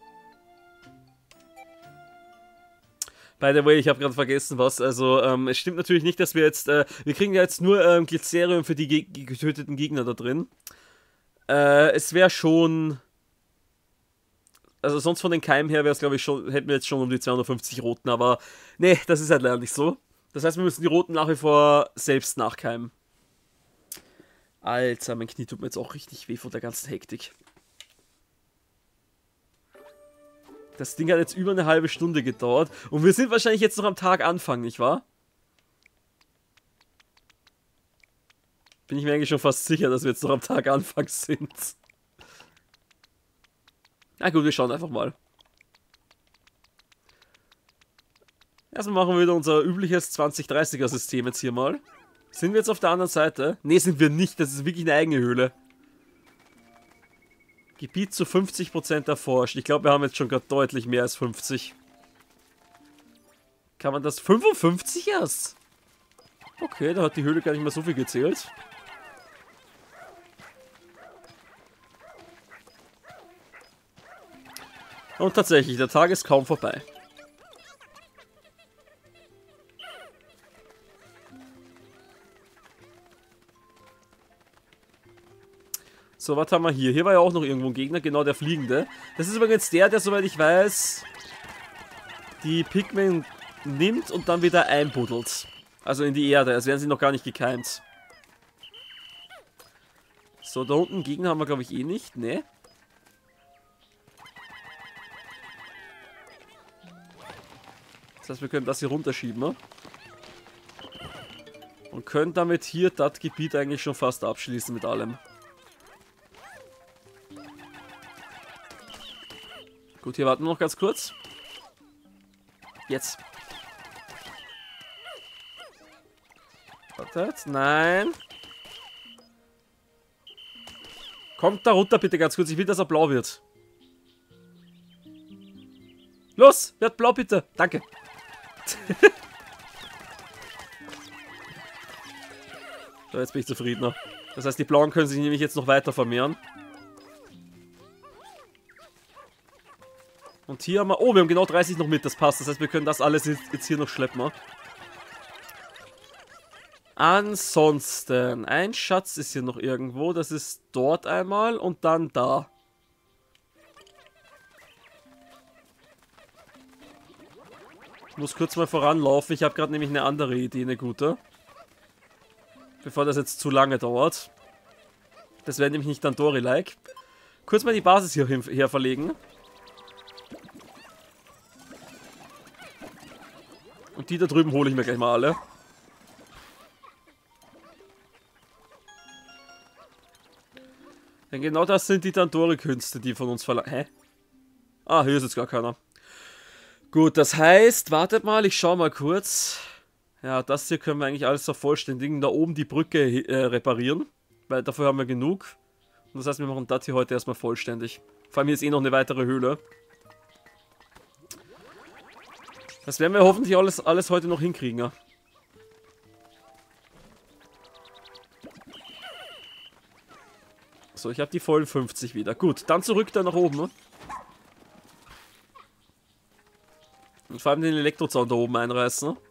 By the way, ich habe gerade vergessen was. Also, es stimmt natürlich nicht, dass wir jetzt... wir kriegen ja jetzt nur Glycerium für die getöteten Gegner da drin. Es wäre schon... Also sonst von den Keimen her wäre es, glaube ich, schon... Hätten wir jetzt schon um die 250 roten, aber... Nee, das ist halt leider nicht so. Das heißt, wir müssen die roten nach wie vor selbst nachkeimen. Alter, mein Knie tut mir jetzt auch richtig weh von der ganzen Hektik. Das Ding hat jetzt über eine halbe Stunde gedauert. Und wir sind wahrscheinlich jetzt noch am Tag Anfang, nicht wahr? Bin ich mir eigentlich schon fast sicher, dass wir jetzt noch am Tag Anfang sind. Na gut, wir schauen einfach mal. Erstmal machen wir wieder unser übliches 20-30er System jetzt hier mal. Sind wir jetzt auf der anderen Seite? Ne, sind wir nicht. Das ist wirklich eine eigene Höhle. Gebiet zu 50% erforscht. Ich glaube, wir haben jetzt schon gerade deutlich mehr als 50. Kann man das... 55 erst? Okay, da hat die Höhle gar nicht mehr so viel gezählt. Und tatsächlich, der Tag ist kaum vorbei. So, was haben wir hier? Hier war ja auch noch irgendwo ein Gegner, genau der Fliegende. Das ist übrigens der, soweit ich weiß, die Pigmen nimmt und dann wieder einbuddelt. Also in die Erde, als wären sie noch gar nicht gekeimt. So, da unten Gegner haben wir, glaube ich, eh nicht, ne? Das heißt, wir können das hier runterschieben, ne? Und können damit hier das Gebiet eigentlich schon fast abschließen mit allem. Gut, hier warten wir noch ganz kurz. Jetzt. Wartet, nein. Kommt da runter bitte ganz kurz, ich will, dass er blau wird. Los, wird blau bitte, danke. So, jetzt bin ich zufriedener. Das heißt, die blauen können sich nämlich jetzt noch weiter vermehren. Und hier haben wir... Oh, wir haben genau 30 noch mit, das passt. Das heißt, wir können das alles jetzt hier noch schleppen. Ansonsten, ein Schatz ist hier noch irgendwo. Das ist dort einmal und dann da. Ich muss kurz mal voranlaufen. Ich habe gerade nämlich eine andere Idee, eine gute. Bevor das jetzt zu lange dauert. Das wäre nämlich nicht Dandori-like. Kurz mal die Basis hier her verlegen. Und die da drüben hole ich mir gleich mal alle. Denn genau das sind die Dandori-Künste, die von uns verlangen. Hä? Ah, hier ist jetzt gar keiner. Gut, das heißt, wartet mal, ich schau mal kurz. Ja, das hier können wir eigentlich alles vervollständigen. Da oben die Brücke reparieren. Weil dafür haben wir genug. Und das heißt, wir machen das hier heute erstmal vollständig. Vor allem hier ist eh noch eine weitere Höhle. Das werden wir hoffentlich alles heute noch hinkriegen, ja. So, ich habe die vollen 50 wieder. Gut, dann zurück da nach oben. Ne? Und vor allem den Elektrozaun da oben einreißen. Ne?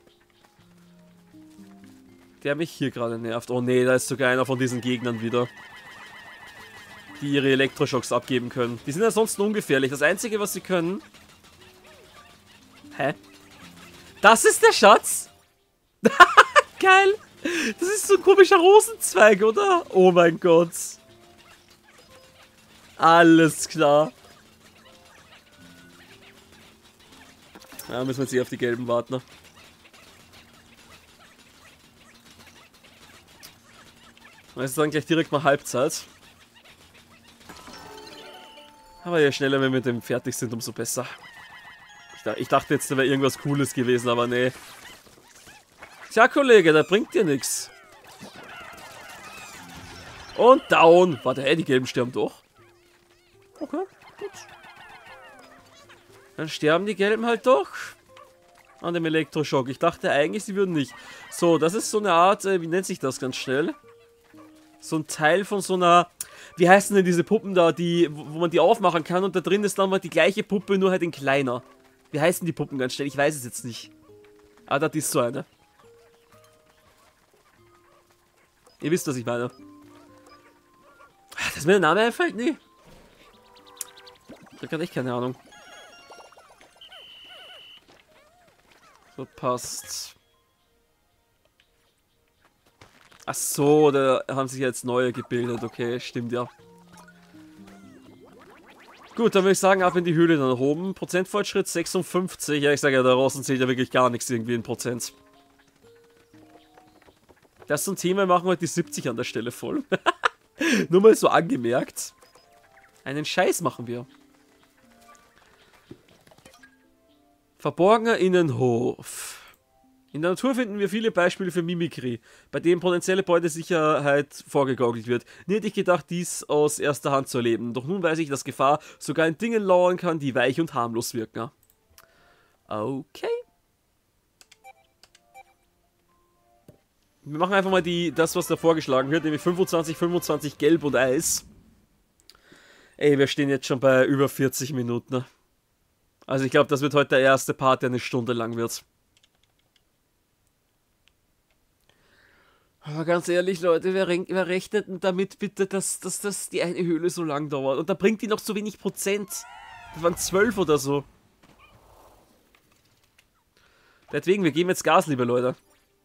Der mich hier gerade nervt. Oh nee, da ist sogar einer von diesen Gegnern wieder. Die ihre Elektroschocks abgeben können. Die sind ansonsten ungefährlich. Das Einzige, was sie können... Hä? Das ist der Schatz? Geil! Das ist so ein komischer Rosenzweig, oder? Oh mein Gott. Alles klar. Ja, müssen wir jetzt eh auf die gelben warten. Also dann gleich direkt mal Halbzeit. Aber je schneller wir mit dem fertig sind, umso besser. Ich dachte jetzt, da wäre irgendwas Cooles gewesen, aber nee. Tja, Kollege, da bringt dir nichts. Und down. Warte, hey, die Gelben sterben doch. Okay, gut. Dann sterben die Gelben halt doch. An dem Elektroschock. Ich dachte eigentlich, sie würden nicht. So, das ist so eine Art, wie nennt sich das ganz schnell? So ein Teil von so einer... Wie heißen denn diese Puppen da, wo man die aufmachen kann und da drin ist dann mal die gleiche Puppe, nur halt in kleiner. Wie heißen die Puppen ganz schnell? Ich weiß es jetzt nicht. Ah, das ist so eine. Ihr wisst, was ich meine. Dass mir der Name einfällt? Nee. Ich hab grad echt keine Ahnung. So, passt. Ach so, da haben sich jetzt neue gebildet. Okay, stimmt ja. Gut, dann würde ich sagen, ab in die Höhle dann oben. Prozentfortschritt 56. Ja, ich sage ja, da draußen zählt ja wirklich gar nichts irgendwie in Prozent. Das ist so ein Thema, wir machen heute die 70 an der Stelle voll. Nur mal so angemerkt. Einen Scheiß machen wir. Verborgener Innenhof. In der Natur finden wir viele Beispiele für Mimikry, bei denen potenzielle Beutesicherheit vorgegaukelt wird. Nie hätte ich gedacht, dies aus erster Hand zu erleben. Doch nun weiß ich, dass Gefahr sogar in Dingen lauern kann, die weich und harmlos wirken. Okay. Wir machen einfach mal das, was da vorgeschlagen wird, nämlich 25, 25 Gelb und Eis. Ey, wir stehen jetzt schon bei über 40 Minuten. Also ich glaube, das wird heute der erste Part, der eine Stunde lang wird. Aber ganz ehrlich, Leute, wer rechnet denn damit bitte, dass die eine Höhle so lang dauert? Und da bringt die noch so wenig Prozent. Das waren 12 oder so. Deswegen, wir geben jetzt Gas, liebe Leute.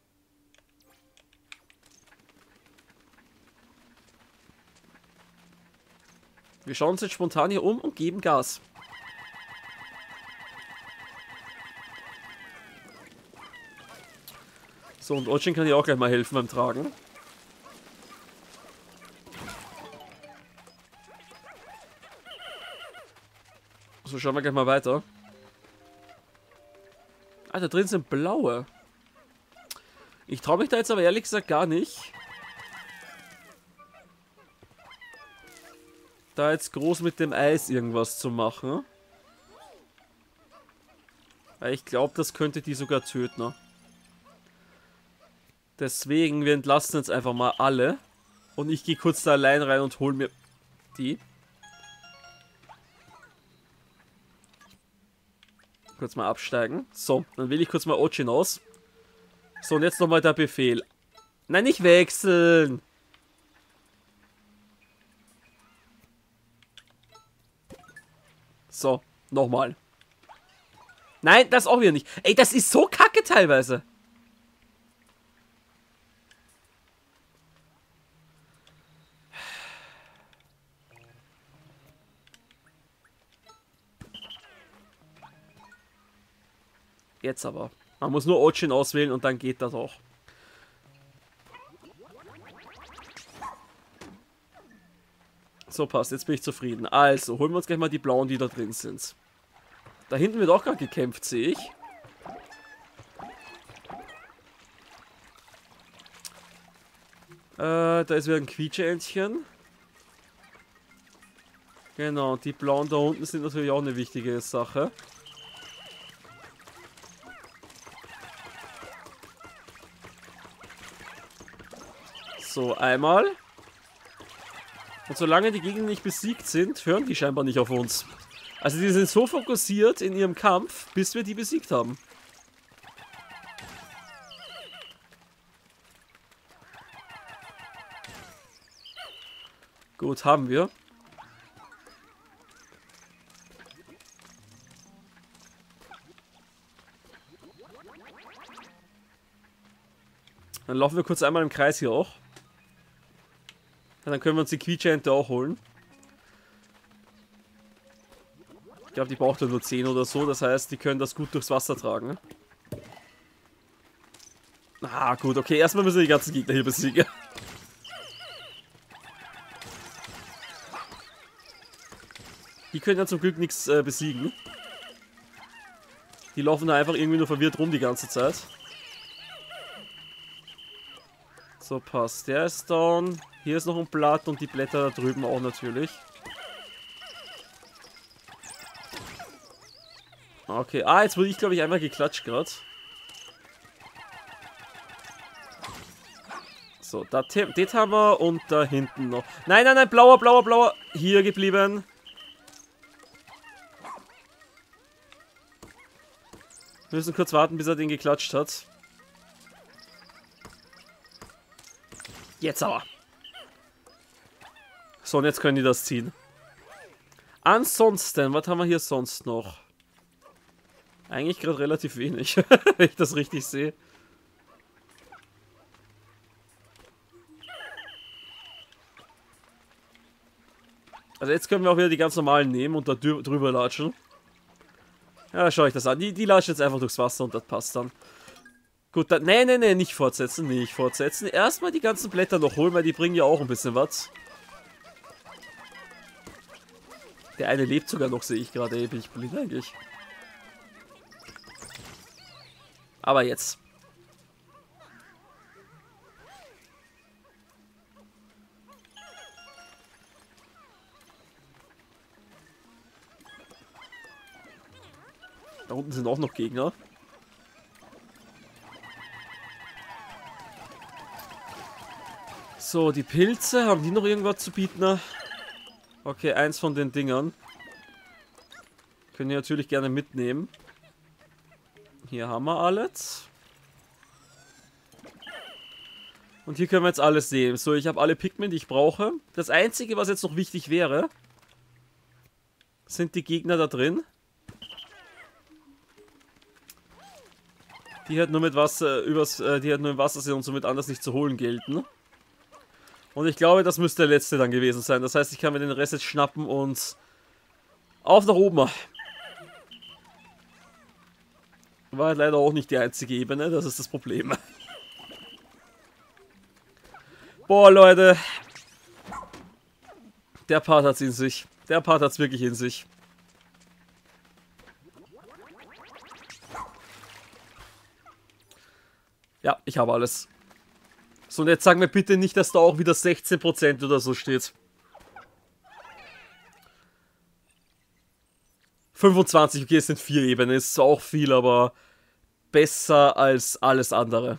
Wir schauen uns jetzt spontan hier um und geben Gas. So, und Ochin kann hier auch gleich mal helfen beim Tragen. So, schauen wir gleich mal weiter. Ah, da drin sind blaue. Ich traue mich da jetzt aber ehrlich gesagt gar nicht, da jetzt groß mit dem Eis irgendwas zu machen. Weil ich glaube, das könnte die sogar töten. Deswegen, wir entlassen jetzt einfach mal alle. Und ich gehe kurz da allein rein und hole mir die. Kurz mal absteigen. So, dann wähle ich kurz mal Ochin aus. So, und jetzt nochmal der Befehl. Nein, nicht wechseln! So, nochmal. Nein, das auch wieder nicht. Ey, das ist so kacke teilweise. Jetzt aber. Man muss nur Ochin auswählen und dann geht das auch. So, passt. Jetzt bin ich zufrieden. Also, holen wir uns gleich mal die blauen, die da drin sind. Da hinten wird auch gerade gekämpft, sehe ich. Da ist wieder ein Quietscheentchen. Genau, die blauen da unten sind natürlich auch eine wichtige Sache. So, einmal. Und solange die Gegner nicht besiegt sind, hören die scheinbar nicht auf uns. Also die sind so fokussiert in ihrem Kampf, bis wir die besiegt haben. Gut, haben wir. Dann laufen wir kurz einmal im Kreis hier auch. Und dann können wir uns die Quietscheente auch holen. Ich glaube, die braucht ja nur 10 oder so. Das heißt, die können das gut durchs Wasser tragen. Ah, gut, okay. Erstmal müssen wir die ganzen Gegner hier besiegen. Die können ja zum Glück nichts besiegen. Die laufen da einfach irgendwie nur verwirrt rum die ganze Zeit. So, passt. Der ist down. Hier ist noch ein Blatt und die Blätter da drüben auch natürlich. Okay. Ah, jetzt wurde ich, glaube ich, einmal geklatscht gerade. So, das haben wir und da hinten noch. Nein, nein, nein, blauer, blauer, blauer. Hier geblieben. Wir müssen kurz warten, bis er den geklatscht hat. Jetzt aber. So, und jetzt können die das ziehen. Ansonsten, was haben wir hier sonst noch? Eigentlich gerade relativ wenig, wenn ich das richtig sehe. Also jetzt können wir auch wieder die ganz normalen nehmen und da drüber latschen. Ja, schau ich das an. Die latschen jetzt einfach durchs Wasser und das passt dann. Gut, dann. Nee, nee, nee, nicht fortsetzen, nicht fortsetzen. Erstmal die ganzen Blätter noch holen, weil die bringen ja auch ein bisschen was. Der eine lebt sogar noch, sehe ich gerade. Ey, bin ich blind eigentlich. Aber jetzt. Da unten sind auch noch Gegner. So, die Pilze, haben die noch irgendwas zu bieten? Okay, eins von den Dingern. Können wir natürlich gerne mitnehmen. Hier haben wir alles. Und hier können wir jetzt alles sehen. So, ich habe alle Pigment, die ich brauche. Das Einzige, was jetzt noch wichtig wäre, sind die Gegner da drin. Die halt nur mit Wasser, die halt nur im Wasser sind und somit anders nicht zu holen gelten. Und ich glaube, das müsste der letzte dann gewesen sein. Das heißt, ich kann mir den Rest jetzt schnappen und auf nach oben. War halt leider auch nicht die einzige Ebene, das ist das Problem. Boah, Leute. Der Part hat's in sich. Der Part hat's wirklich in sich. Ja, ich habe alles. So, und jetzt sag mir bitte nicht, dass da auch wieder 16% oder so steht. 25, okay, es sind 4 Ebenen, ist zwar auch viel, aber besser als alles andere.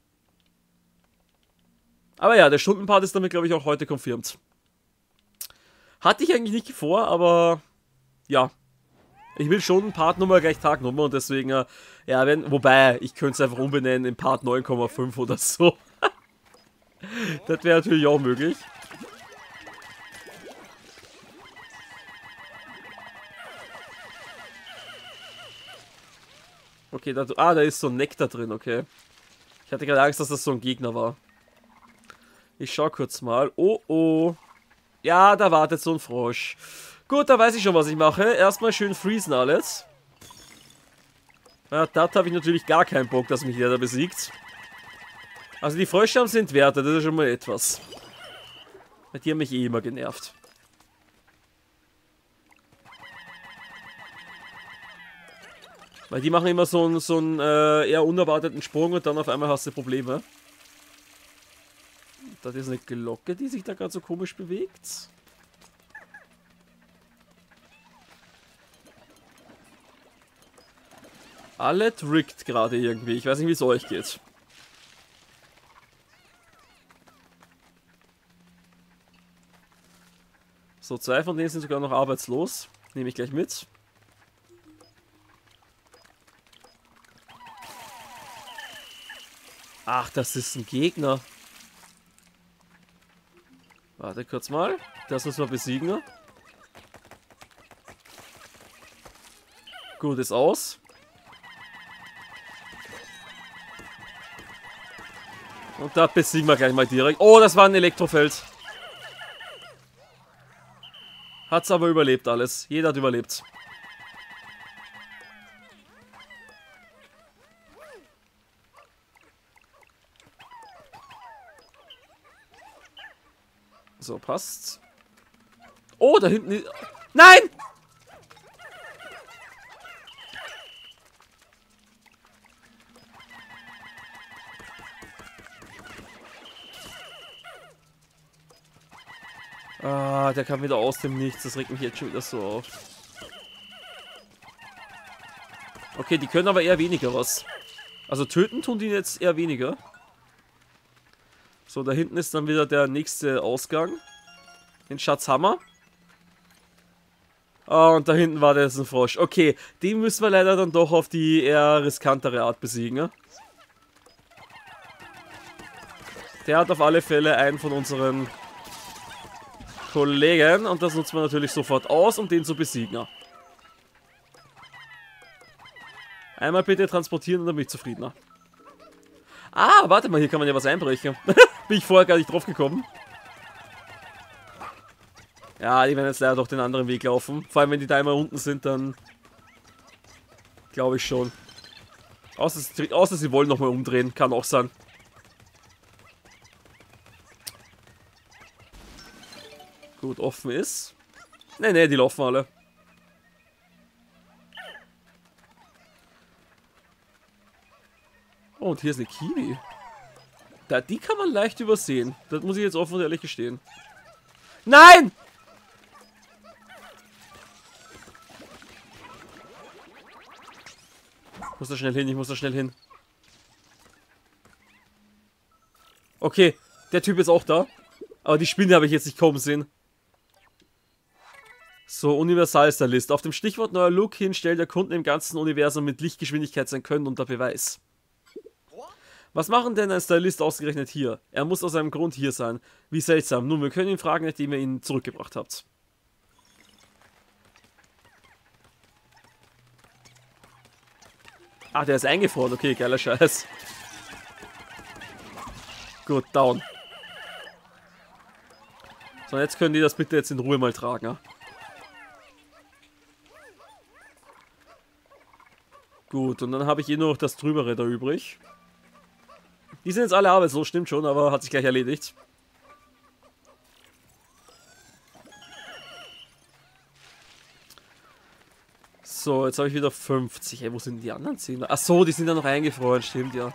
Aber ja, der Stundenpart ist damit, glaube ich, auch heute confirmed. Hatte ich eigentlich nicht vor, aber ja. Ich will schon Partnummer gleich Tagnummer und deswegen, ja, wobei, ich könnte es einfach umbenennen in Part 9,5 oder so. Das wäre natürlich auch möglich. Okay, da ist so ein Nektar drin, okay. Ich hatte gerade Angst, dass das so ein Gegner war. Ich schau kurz mal. Oh, oh. Ja, da wartet so ein Frosch. Gut, da weiß ich schon, was ich mache. Erstmal schön freezen alles. Ja, da habe ich natürlich gar keinen Bock, dass mich der da besiegt. Also die Frösche sind Werte, das ist schon mal etwas. Die haben mich eh immer genervt. Weil die machen immer so einen eher unerwarteten Sprung und dann auf einmal hast du Probleme. Das ist eine Glocke, die sich da gerade so komisch bewegt. Alle trickt gerade irgendwie. Ich weiß nicht, wie es euch geht. So, 2 von denen sind sogar noch arbeitslos. Nehme ich gleich mit. Ach, das ist ein Gegner. Warte kurz mal. Das müssen wir besiegen. Gut, ist aus. Und da besiegen wir gleich mal direkt. Oh, das war ein Elektrofeld. Hat's aber überlebt alles. Jeder hat überlebt. So, passt. Oh, da hinten ist... Nein! Ah, der kam wieder aus dem Nichts. Das regt mich jetzt schon wieder so auf. Okay, die können aber eher weniger was. Also töten tun die jetzt eher weniger. So, da hinten ist dann wieder der nächste Ausgang. Den Schatzhammer. Ah, und da hinten war der jetzt ein Frosch. Okay, den müssen wir leider dann doch auf die eher riskantere Art besiegen. Ja? Der hat auf alle Fälle einen von unseren Kollegen. Und das nutzen wir natürlich sofort aus, um den zu besiegen. Einmal bitte transportieren und dann bin ich zufriedener. Ah, warte mal, hier kann man ja was einbrechen. Bin ich vorher gar nicht drauf gekommen. Ja, die werden jetzt leider doch den anderen Weg laufen. Vor allem, wenn die da einmal unten sind, dann... Glaube ich schon. Außer sie wollen nochmal umdrehen. Kann auch sein. Gut, offen ist. Ne, die laufen alle. Oh, und hier ist eine Kiwi. Die kann man leicht übersehen. Das muss ich jetzt offen und ehrlich gestehen. Nein! Ich muss da schnell hin, ich muss da schnell hin. Okay, der Typ ist auch da. Aber die Spinne habe ich jetzt nicht kommen sehen. So, Universalstylist. Auf dem Stichwort neuer Look hin stellt der Kunden im ganzen Universum mit Lichtgeschwindigkeit sein Können unter Beweis. Was machen denn ein Stylist ausgerechnet hier? Er muss aus einem Grund hier sein. Wie seltsam. Nun, wir können ihn fragen, nachdem ihr ihn zurückgebracht habt. Ah, der ist eingefroren. Okay, geiler Scheiß. Gut, down. So, jetzt können die das bitte jetzt in Ruhe mal tragen. Ja? Gut, und dann habe ich nur noch das Drübere da übrig. Die sind jetzt alle arbeitslos, stimmt schon, aber hat sich gleich erledigt. So, jetzt habe ich wieder 50. Ey, wo sind die anderen 10? Ach so, die sind ja noch eingefroren, stimmt, ja.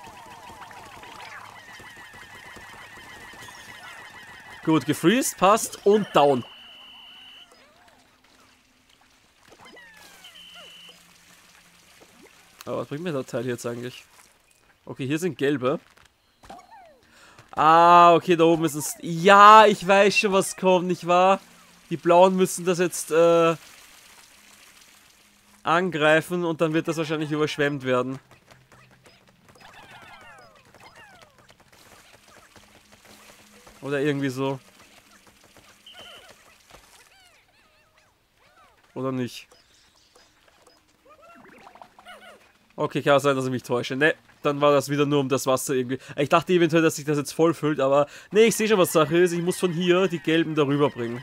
Gut, gefreezed, passt und down. Aber was bringt mir das Teil jetzt eigentlich? Okay, hier sind gelbe. Ah, okay, da oben ist es... Ja, ich weiß schon, was kommt, nicht wahr? Die blauen müssen das jetzt angreifen und dann wird das wahrscheinlich überschwemmt werden. Oder irgendwie so. Oder nicht. Okay, kann sein, dass ich mich täusche. Ne, dann war das wieder nur um das Wasser irgendwie. Ich dachte eventuell, dass sich das jetzt voll füllt, aber... Ne, ich sehe schon, was Sache ist. Ich muss von hier die gelben darüber bringen.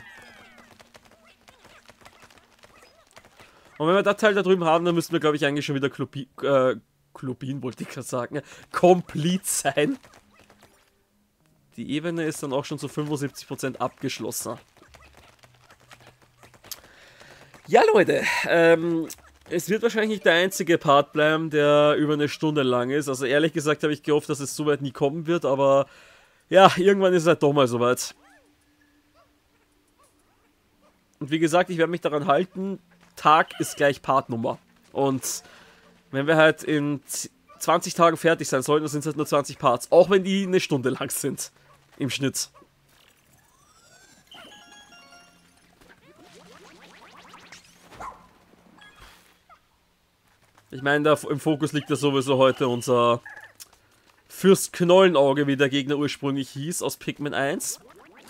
Und wenn wir das Teil da drüben haben, dann müssten wir, glaube ich, eigentlich schon wieder Klubin, wollte ich gerade sagen, komplett sein. Die Ebene ist dann auch schon zu 75% abgeschlossen. Ja, Leute, es wird wahrscheinlich nicht der einzige Part bleiben, der über eine Stunde lang ist. Also ehrlich gesagt habe ich gehofft, dass es so weit nie kommen wird, aber ja, irgendwann ist es halt doch mal soweit. Und wie gesagt, ich werde mich daran halten, Tag ist gleich Partnummer. Und wenn wir halt in 20 Tagen fertig sein sollten, dann sind es halt nur 20 Parts. Auch wenn die eine Stunde lang sind. Im Schnitt. Ich meine, da im Fokus liegt ja sowieso heute unser Fürst Knollenauge, wie der Gegner ursprünglich hieß, aus Pikmin 1.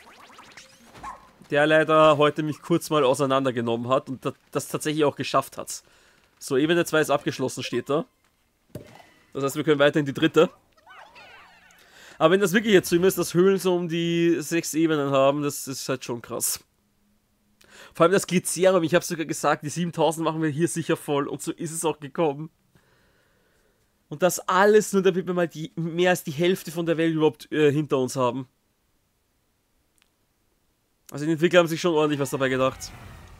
Der leider heute mich kurz mal auseinandergenommen hat und das tatsächlich auch geschafft hat. So, Ebene 2 ist abgeschlossen, steht da. Das heißt, wir können weiter in die dritte. Aber wenn das wirklich jetzt so ist, dass Höhlen so um die 6 Ebenen haben, das ist halt schon krass. Vor allem das Glycerum, ich habe sogar gesagt, die 7000 machen wir hier sicher voll. Und so ist es auch gekommen. Und das alles nur, damit wir mal mehr als die Hälfte von der Welt überhaupt hinter uns haben. Also die Entwickler haben sich schon ordentlich was dabei gedacht.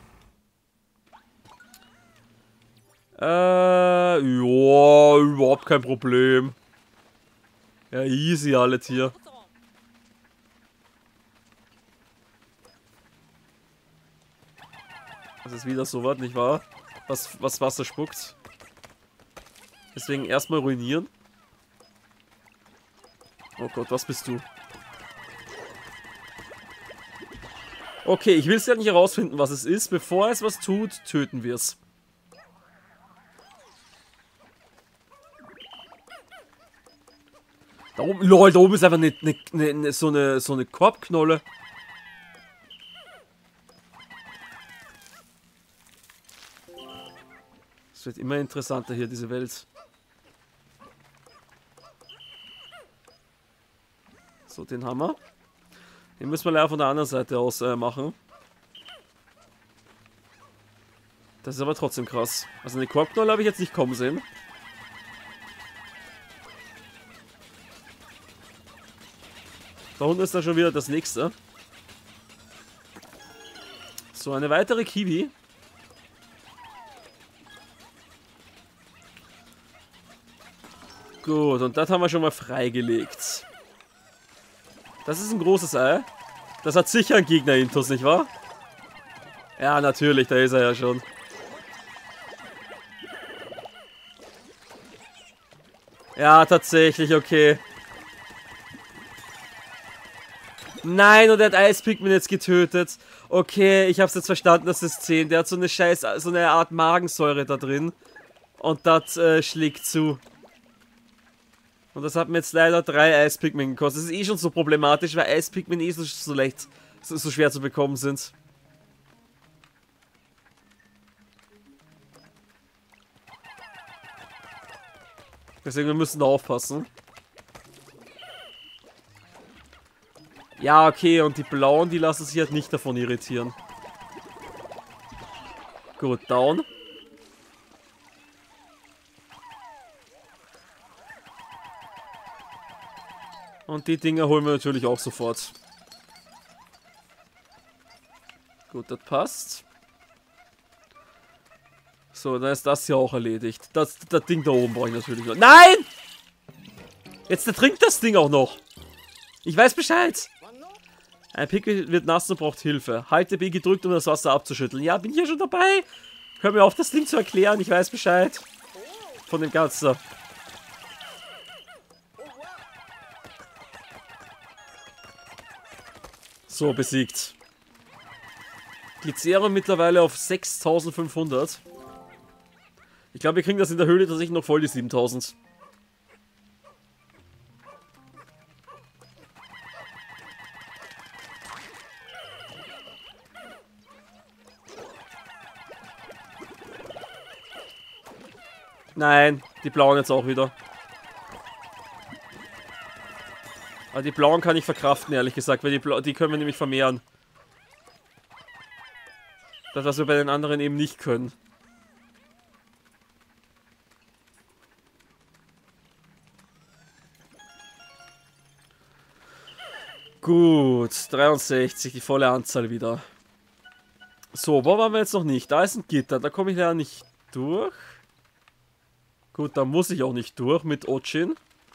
Ja, überhaupt kein Problem. Ja, easy alle hier. Das ist wieder so was, nicht wahr? Was Wasser spuckt. Deswegen erstmal ruinieren. Oh Gott, was bist du? Okay, ich will es ja nicht herausfinden, was es ist. Bevor es was tut, töten wir es. Da oben, lol, da oben ist einfach so eine Korbknolle. Es wird immer interessanter hier, diese Welt. So, den haben wir. Den müssen wir leider von der anderen Seite aus machen. Das ist aber trotzdem krass. Also eine Korbknolle habe ich jetzt nicht kommen sehen. Da unten ist dann schon wieder das nächste. So, eine weitere Kiwi. Gut, und das haben wir schon mal freigelegt. Das ist ein großes Ei. Das hat sicher einen Gegner-Intus, nicht wahr? Ja, natürlich, da ist er ja schon. Ja, tatsächlich, okay. Nein, und er hat Eispigment jetzt getötet. Okay, ich hab's jetzt verstanden, das ist 10. Der hat so eine Art Magensäure da drin. Und das schlägt zu. Und das hat mir jetzt leider 3 Eispigment gekostet. Das ist eh schon so problematisch, weil Eispigment eh so schwer zu bekommen sind. Deswegen, wir müssen da aufpassen. Ja, okay, und die blauen, die lassen sich halt nicht davon irritieren. Gut, down. Und die Dinger holen wir natürlich auch sofort. Gut, das passt. So, dann ist das hier auch erledigt. Das Ding da oben brauche ich natürlich noch. Nein! Jetzt trinkt das Ding auch noch. Ich weiß Bescheid. Ein Pickel wird nass und braucht Hilfe. Halte B gedrückt, um das Wasser abzuschütteln. Ja, bin hier schon dabei. Hör mir auf, das Ding zu erklären. Ich weiß Bescheid. Von dem Ganzen. So, besiegt. Die Serum mittlerweile auf 6500. Ich glaube, wir kriegen das in der Höhle tatsächlich noch voll, die 7000. Nein, die blauen jetzt auch wieder. Aber die blauen kann ich verkraften, ehrlich gesagt, weil die können wir nämlich vermehren. Das, was wir bei den anderen eben nicht können. Gut, 63, die volle Anzahl wieder. So, wo waren wir jetzt noch nicht? Da ist ein Gitter, da komme ich ja nicht durch. Gut, da muss ich auch nicht durch mit Ochin.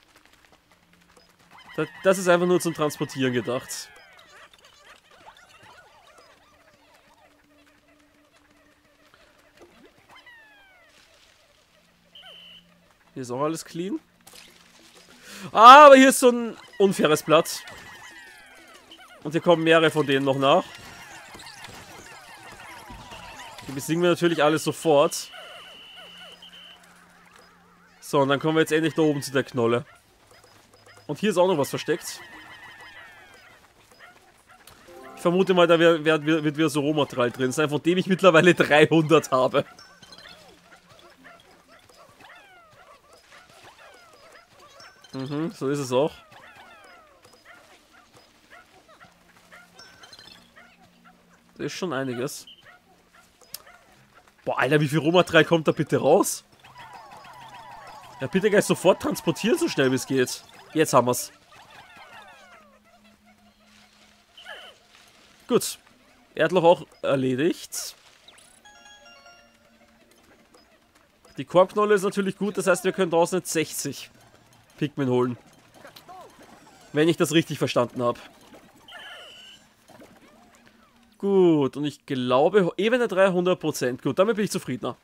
Das ist einfach nur zum Transportieren gedacht. Hier ist auch alles clean. Ah, aber hier ist so ein unfaires Blatt. Und hier kommen mehrere von denen noch nach. Die besiegen wir natürlich alle sofort. So, und dann kommen wir jetzt endlich da oben zu der Knolle. Und hier ist auch noch was versteckt. Ich vermute mal, da wird wieder so Rohmaterial drin sein, von dem ich mittlerweile 300 habe. Mhm, so ist es auch. Das ist schon einiges. Boah, Alter, wie viel Rohmaterial kommt da bitte raus? Ja, bitte gleich sofort transportieren, so schnell wie es geht. Jetzt haben wir's. Gut. Erdloch auch erledigt. Die Korbknolle ist natürlich gut, das heißt, wir können draußen jetzt 60 Pikmin holen. Wenn ich das richtig verstanden habe. Gut, und ich glaube, Ebene 300%. Gut, damit bin ich zufriedener.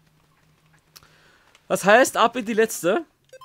Das heißt, ab in die letzte.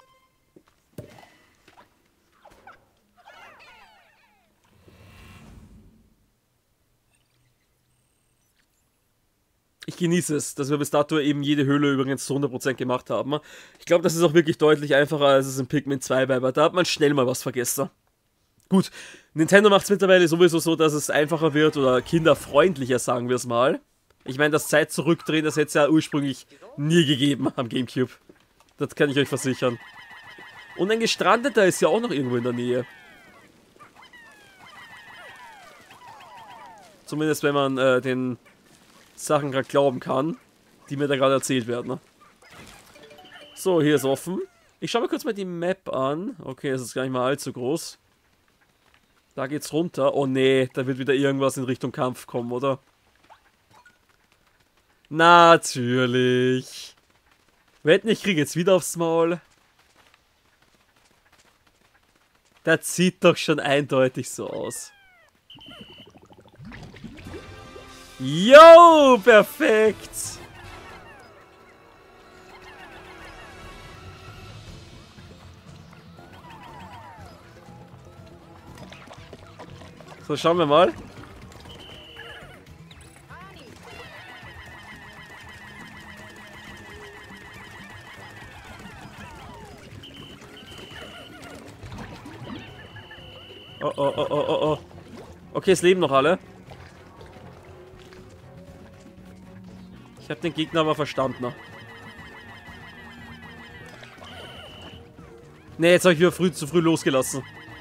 Ich genieße es, dass wir bis dato eben jede Höhle übrigens zu 100% gemacht haben. Ich glaube, das ist auch wirklich deutlich einfacher, als es in Pikmin 2 war. Da hat man schnell mal was vergessen. Gut, Nintendo macht es mittlerweile sowieso so, dass es einfacher wird oder kinderfreundlicher, sagen wir es mal. Ich meine, das Zeit zurückdrehen, das hätte es ja ursprünglich nie gegeben am Gamecube. Das kann ich euch versichern. Und ein Gestrandeter ist ja auch noch irgendwo in der Nähe. Zumindest wenn man den Sachen gerade glauben kann, die mir da gerade erzählt werden. Ne? So, hier ist offen. Ich schaue mir kurz mal die Map an. Okay, das ist gar nicht mal allzu groß. Da geht's runter. Oh nee, da wird wieder irgendwas in Richtung Kampf kommen, oder? Natürlich. Wetten, ich kriege jetzt wieder aufs Maul. Das sieht doch schon eindeutig so aus. Yo, perfekt. So, schauen wir mal. Oh, oh, oh, oh, oh, oh. Okay, es leben noch alle. Ich habe den Gegner aber verstanden. Ne, jetzt habe ich wieder zu früh losgelassen.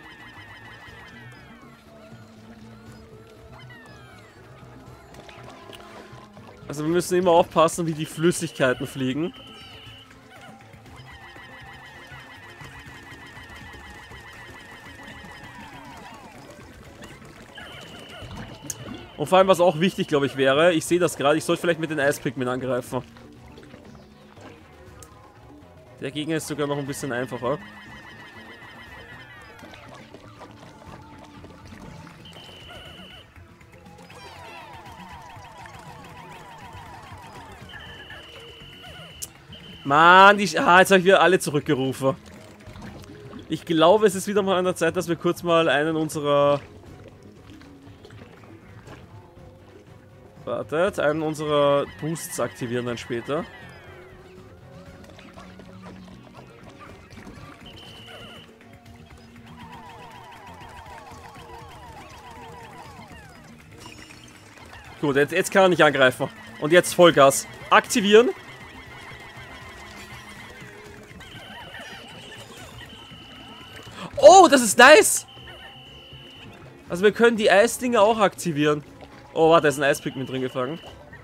Also wir müssen immer aufpassen, wie die Flüssigkeiten fliegen. Und vor allem, was auch wichtig, glaube ich, wäre, ich sehe das gerade, ich sollte vielleicht mit den Eispigmen angreifen. Der Gegner ist sogar noch ein bisschen einfacher. Mann, jetzt habe ich wieder alle zurückgerufen. Ich glaube, es ist wieder mal an der Zeit, dass wir kurz mal einen unserer... Wartet, einen unserer Boosts aktivieren dann später. Gut, jetzt kann er nicht angreifen. Und jetzt Vollgas. Aktivieren. Oh, das ist nice! Also wir können die Eisdinger auch aktivieren. Oh, warte, da ist ein Eispick mit drin gefangen.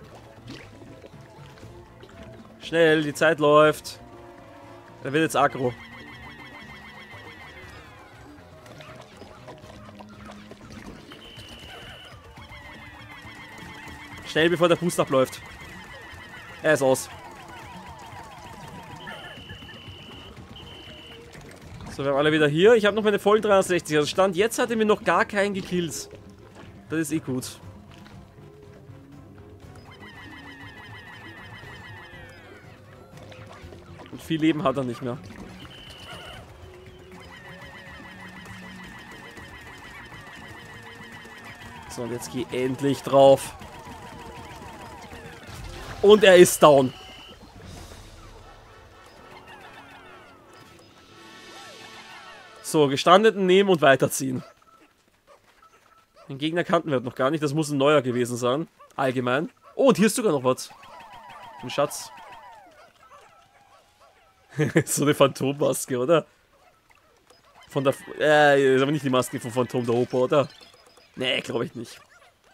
Schnell, die Zeit läuft. Der wird jetzt aggro. Schnell, bevor der Boost abläuft. Er ist aus. So, wir haben alle wieder hier. Ich habe noch meine vollen 360. Also Stand jetzt hatte mir noch gar keinen gekillt. Das ist eh gut. Und viel Leben hat er nicht mehr. So, und jetzt geh endlich drauf. Und er ist down. So, Gestandeten nehmen und weiterziehen. Den Gegner kannten wir noch gar nicht. Das muss ein neuer gewesen sein. Allgemein. Oh, und hier ist sogar noch was. Ein Schatz. So eine Phantommaske, oder? Von der... ist aber nicht die Maske von Phantom der Oper, oder? Nee, glaube ich nicht.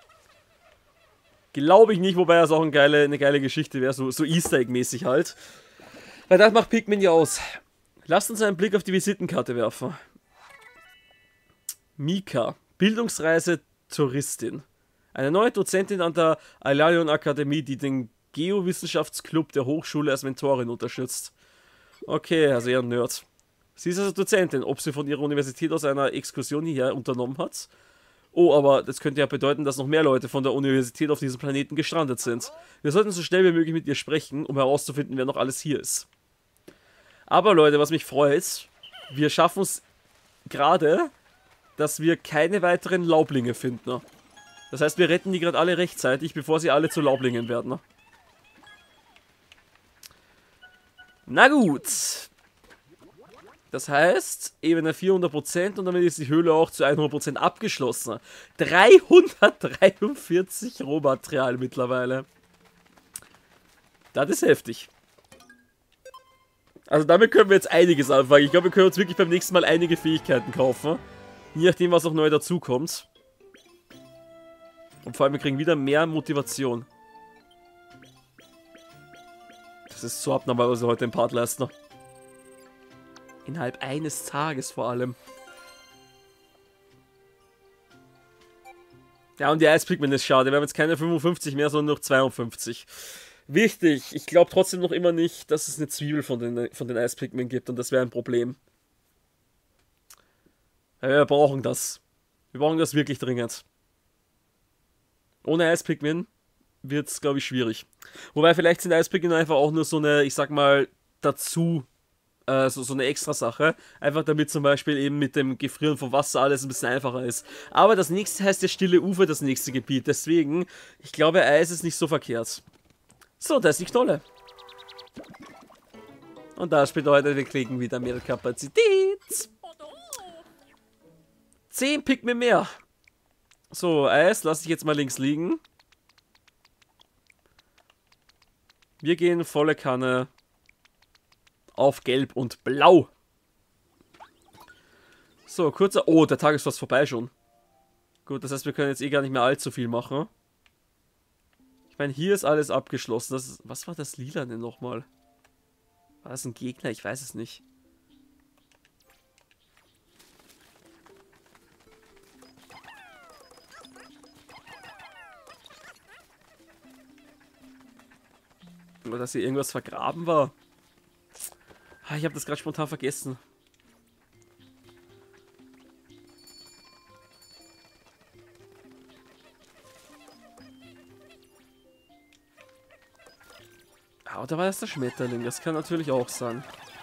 Glaube ich nicht, wobei das auch eine geile Geschichte wäre. So Easter Egg-mäßig halt. Weil das macht Pikmin ja aus. Lasst uns einen Blick auf die Visitenkarte werfen. Mika. Bildungsreise Touristin. Eine neue Dozentin an der Aelion Akademie, die den Geowissenschaftsclub der Hochschule als Mentorin unterstützt. Okay, also eher ein Nerd. Sie ist also Dozentin. Ob sie von ihrer Universität aus eine Exkursion hierher unternommen hat? Oh, aber das könnte ja bedeuten, dass noch mehr Leute von der Universität auf diesem Planeten gestrandet sind. Wir sollten so schnell wie möglich mit ihr sprechen, um herauszufinden, wer noch alles hier ist. Aber Leute, was mich freut, wir schaffen es gerade, dass wir keine weiteren Laublinge finden. Das heißt, wir retten die gerade alle rechtzeitig, bevor sie alle zu Laublingen werden. Na gut. Das heißt, Ebene 400% und damit ist die Höhle auch zu 100% abgeschlossen. 343 Rohmaterial mittlerweile. Das ist heftig. Also damit können wir jetzt einiges anfangen. Ich glaube, wir können uns wirklich beim nächsten Mal einige Fähigkeiten kaufen. Je nachdem, was auch neu dazukommt. Und vor allem, wir kriegen wieder mehr Motivation. Das ist so abnormal, was wir heute im Part leisten. Innerhalb eines Tages vor allem. Ja, und die Ice Pigment ist schade. Wir haben jetzt keine 55 mehr, sondern nur 52. Wichtig, ich glaube trotzdem noch immer nicht, dass es eine Zwiebel von den Ice Pigment gibt. Und das wäre ein Problem. Ja, wir brauchen das. Wir brauchen das wirklich dringend. Ohne Ice Pigment wird es, glaube ich, schwierig. Wobei, vielleicht sind Ice Pigment einfach auch nur so eine, ich sag mal, dazu so eine extra Sache. Einfach damit zum Beispiel eben mit dem Gefrieren vom Wasser alles ein bisschen einfacher ist. Aber das nächste heißt ja Stille Ufer, das nächste Gebiet. Deswegen, ich glaube, Eis ist nicht so verkehrt. So, da ist die Knolle. Und das bedeutet, wir kriegen wieder mehr Kapazität. 10 Pikmin mehr. So, Eis lasse ich jetzt mal links liegen. Wir gehen volle Kanne auf Gelb und Blau. So, kurzer... Oh, der Tag ist fast vorbei schon. Gut, das heißt, wir können jetzt eh gar nicht mehr allzu viel machen. Ich meine, hier ist alles abgeschlossen. Was war das Lila denn nochmal? War das ein Gegner? Ich weiß es nicht. Oder dass hier irgendwas vergraben war. Ich habe das gerade spontan vergessen. Oder war das der Schmetterling? Das kann natürlich auch sein.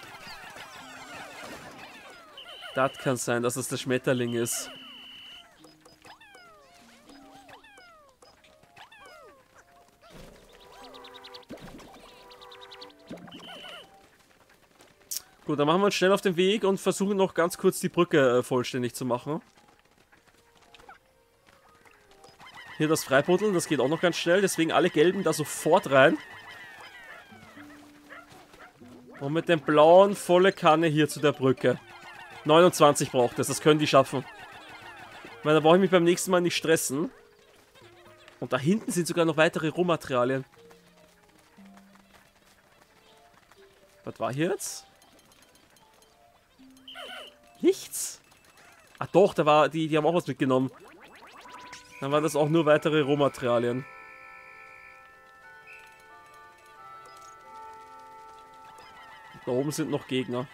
Das kann sein, dass es der Schmetterling ist. Gut, dann machen wir uns schnell auf den Weg und versuchen noch ganz kurz die Brücke vollständig zu machen. Hier das Freibuddeln, das geht auch noch ganz schnell, deswegen alle Gelben da sofort rein. Und mit dem Blauen volle Kanne hier zu der Brücke. 29 braucht es, das können die schaffen. Weil da brauche ich mich beim nächsten Mal nicht stressen. Und da hinten sind sogar noch weitere Rohmaterialien. Was war hier jetzt? Nichts. Ach doch, da war die haben auch was mitgenommen. Dann waren das auch nur weitere Rohmaterialien. Da oben sind noch Gegner.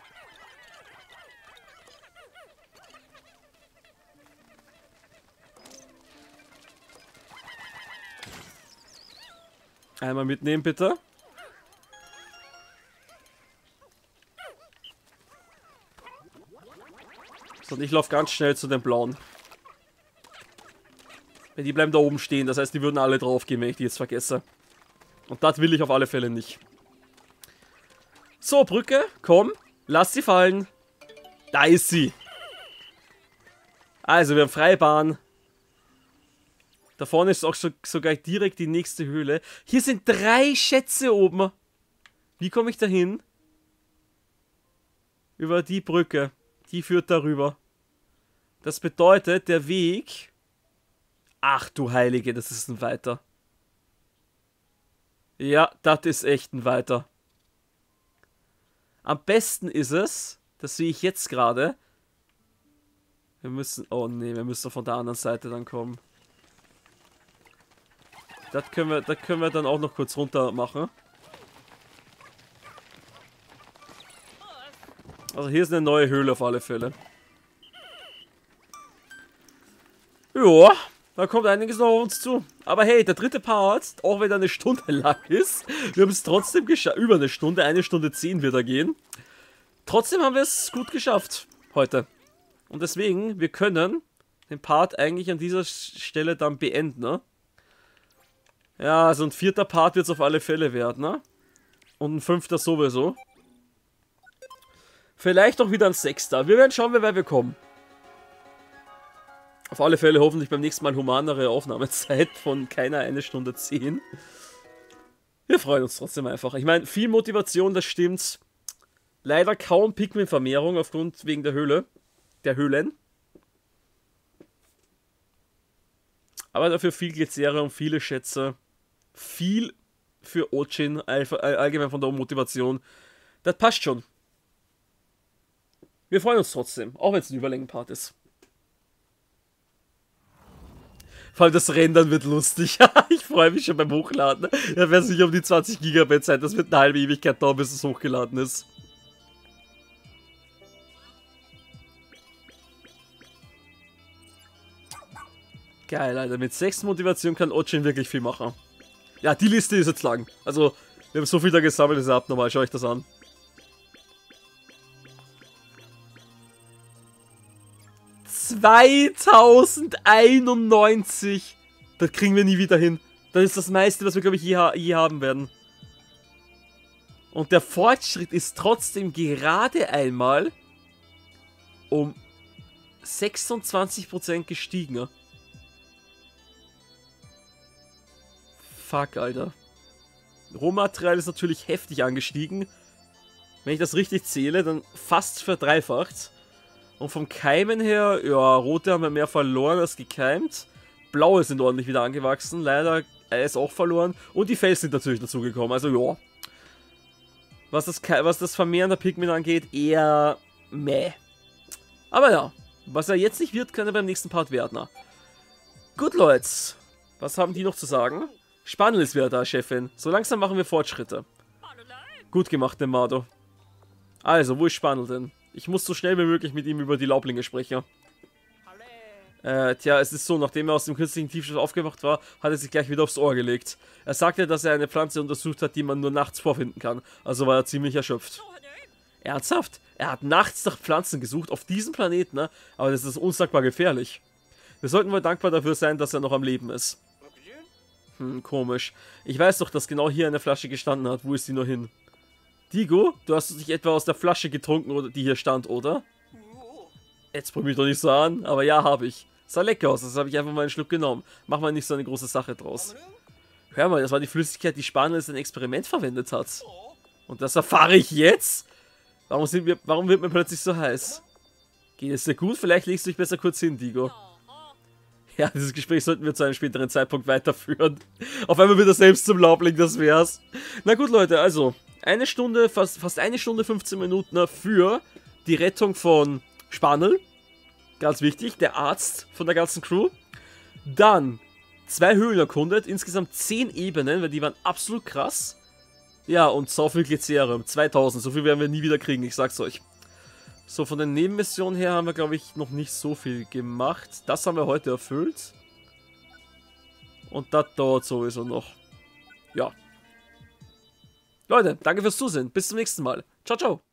Einmal mitnehmen, bitte. So, und ich laufe ganz schnell zu den Blauen. Weil die bleiben da oben stehen, das heißt, die würden alle drauf gehen, wenn ich die jetzt vergesse. Und das will ich auf alle Fälle nicht. So, Brücke, komm, lass sie fallen. Da ist sie. Also, wir haben freie Bahn. Da vorne ist auch sogar direkt die nächste Höhle. Hier sind 3 Schätze oben. Wie komme ich da hin? Über die Brücke. Die führt darüber. Das bedeutet, der Weg... Ach du Heilige, das ist ein Weiter. Ja, das ist echt ein Weiter. Am besten ist es, das sehe ich jetzt gerade. Wir müssen... Oh nee, wir müssen von der anderen Seite dann kommen. Das können wir dann auch noch kurz runter machen. Also hier ist eine neue Höhle auf alle Fälle. Ja, da kommt einiges noch auf uns zu. Aber hey, der dritte Part, auch wenn er eine Stunde lang ist, wir haben es trotzdem geschafft. Über eine Stunde, 1:10 wird er gehen. Trotzdem haben wir es gut geschafft heute. Und deswegen, wir können den Part eigentlich an dieser Stelle dann beenden, ne? Ja, also ein 4. Part wird es auf alle Fälle werden, ne? Und ein 5. sowieso. Vielleicht auch wieder ein 6. Wir werden schauen, wie weit wir kommen. Auf alle Fälle hoffentlich beim nächsten Mal humanere Aufnahmezeit von keiner 1:10. Wir freuen uns trotzdem einfach. Ich meine, viel Motivation, das stimmt. Leider kaum Pikmin-Vermehrung aufgrund wegen der Höhle. Der Höhlen. Aber dafür viel Glycera und viele Schätze. Viel für Ochin, allgemein von der Motivation. Das passt schon. Wir freuen uns trotzdem, auch wenn es ein Überlängenpart ist. Vor allem das Rendern wird lustig. Ich freue mich schon beim Hochladen. Da werden sicher um die 20 GB Zeit. Das wird eine halbe Ewigkeit dauern, bis es hochgeladen ist. Geil, Alter. Mit 6 Motivation kann Ochin wirklich viel machen. Ja, die Liste ist jetzt lang. Also, wir haben so viel da gesammelt, das ist abnormal. Schaut euch das an. $2091. Das kriegen wir nie wieder hin. Das ist das meiste, was wir, glaube ich, je haben werden. Und der Fortschritt ist trotzdem gerade einmal um 26% gestiegen. Fuck, Alter. Rohmaterial ist natürlich heftig angestiegen. Wenn ich das richtig zähle, dann fast verdreifacht. Und vom Keimen her, ja, rote haben wir mehr verloren als gekeimt. Blaue sind ordentlich wieder angewachsen. Leider Eis auch verloren. Und die Felsen sind natürlich dazugekommen. Also ja. Was das Vermehren der Pikmin angeht, eher meh. Aber ja, was er jetzt nicht wird, kann er beim nächsten Part werden. Gut, Leute. Was haben die noch zu sagen? Spannend ist wieder da, Chefin. So langsam machen wir Fortschritte. Gut gemacht, Nemado. Also, wo ist Spannel denn? Ich muss so schnell wie möglich mit ihm über die Laublinge sprechen. Tja, es ist so, nachdem er aus dem künstlichen Tiefschlaf aufgewacht war, hat er sich gleich wieder aufs Ohr gelegt. Er sagte, dass er eine Pflanze untersucht hat, die man nur nachts vorfinden kann. Also war er ziemlich erschöpft. Ernsthaft? Er hat nachts nach Pflanzen gesucht, auf diesem Planeten, ne? Aber das ist unsagbar gefährlich. Wir sollten wohl dankbar dafür sein, dass er noch am Leben ist. Komisch. Ich weiß doch, dass genau hier eine Flasche gestanden hat. Wo ist die nur hin? Digo, du hast dich etwa aus der Flasche getrunken, oder die hier stand, oder? Jetzt probier mich doch nicht so an, aber ja, habe ich. Sah lecker aus, das habe ich einfach mal einen Schluck genommen. Mach mal nicht so eine große Sache draus. Hör mal, das war die Flüssigkeit, die Spanier in ein Experiment verwendet hat. Und das erfahre ich jetzt? Warum wird mir plötzlich so heiß? Geht es dir gut? Vielleicht legst du dich besser kurz hin, Digo. Ja, dieses Gespräch sollten wir zu einem späteren Zeitpunkt weiterführen. Auf einmal wird er selbst zum Laubling, das wär's. Na gut, Leute, also, eine Stunde, fast eine Stunde 15 Minuten für die Rettung von Spanel. Ganz wichtig, der Arzt von der ganzen Crew. Dann 2 Höhlen erkundet, insgesamt 10 Ebenen, weil die waren absolut krass. Ja, und so viel Glycerum, 2000, so viel werden wir nie wieder kriegen, ich sag's euch. So, von den Nebenmissionen her haben wir, glaube ich, noch nicht so viel gemacht. Das haben wir heute erfüllt. Und das dauert sowieso noch. Ja. Leute, danke fürs Zusehen. Bis zum nächsten Mal. Ciao, ciao.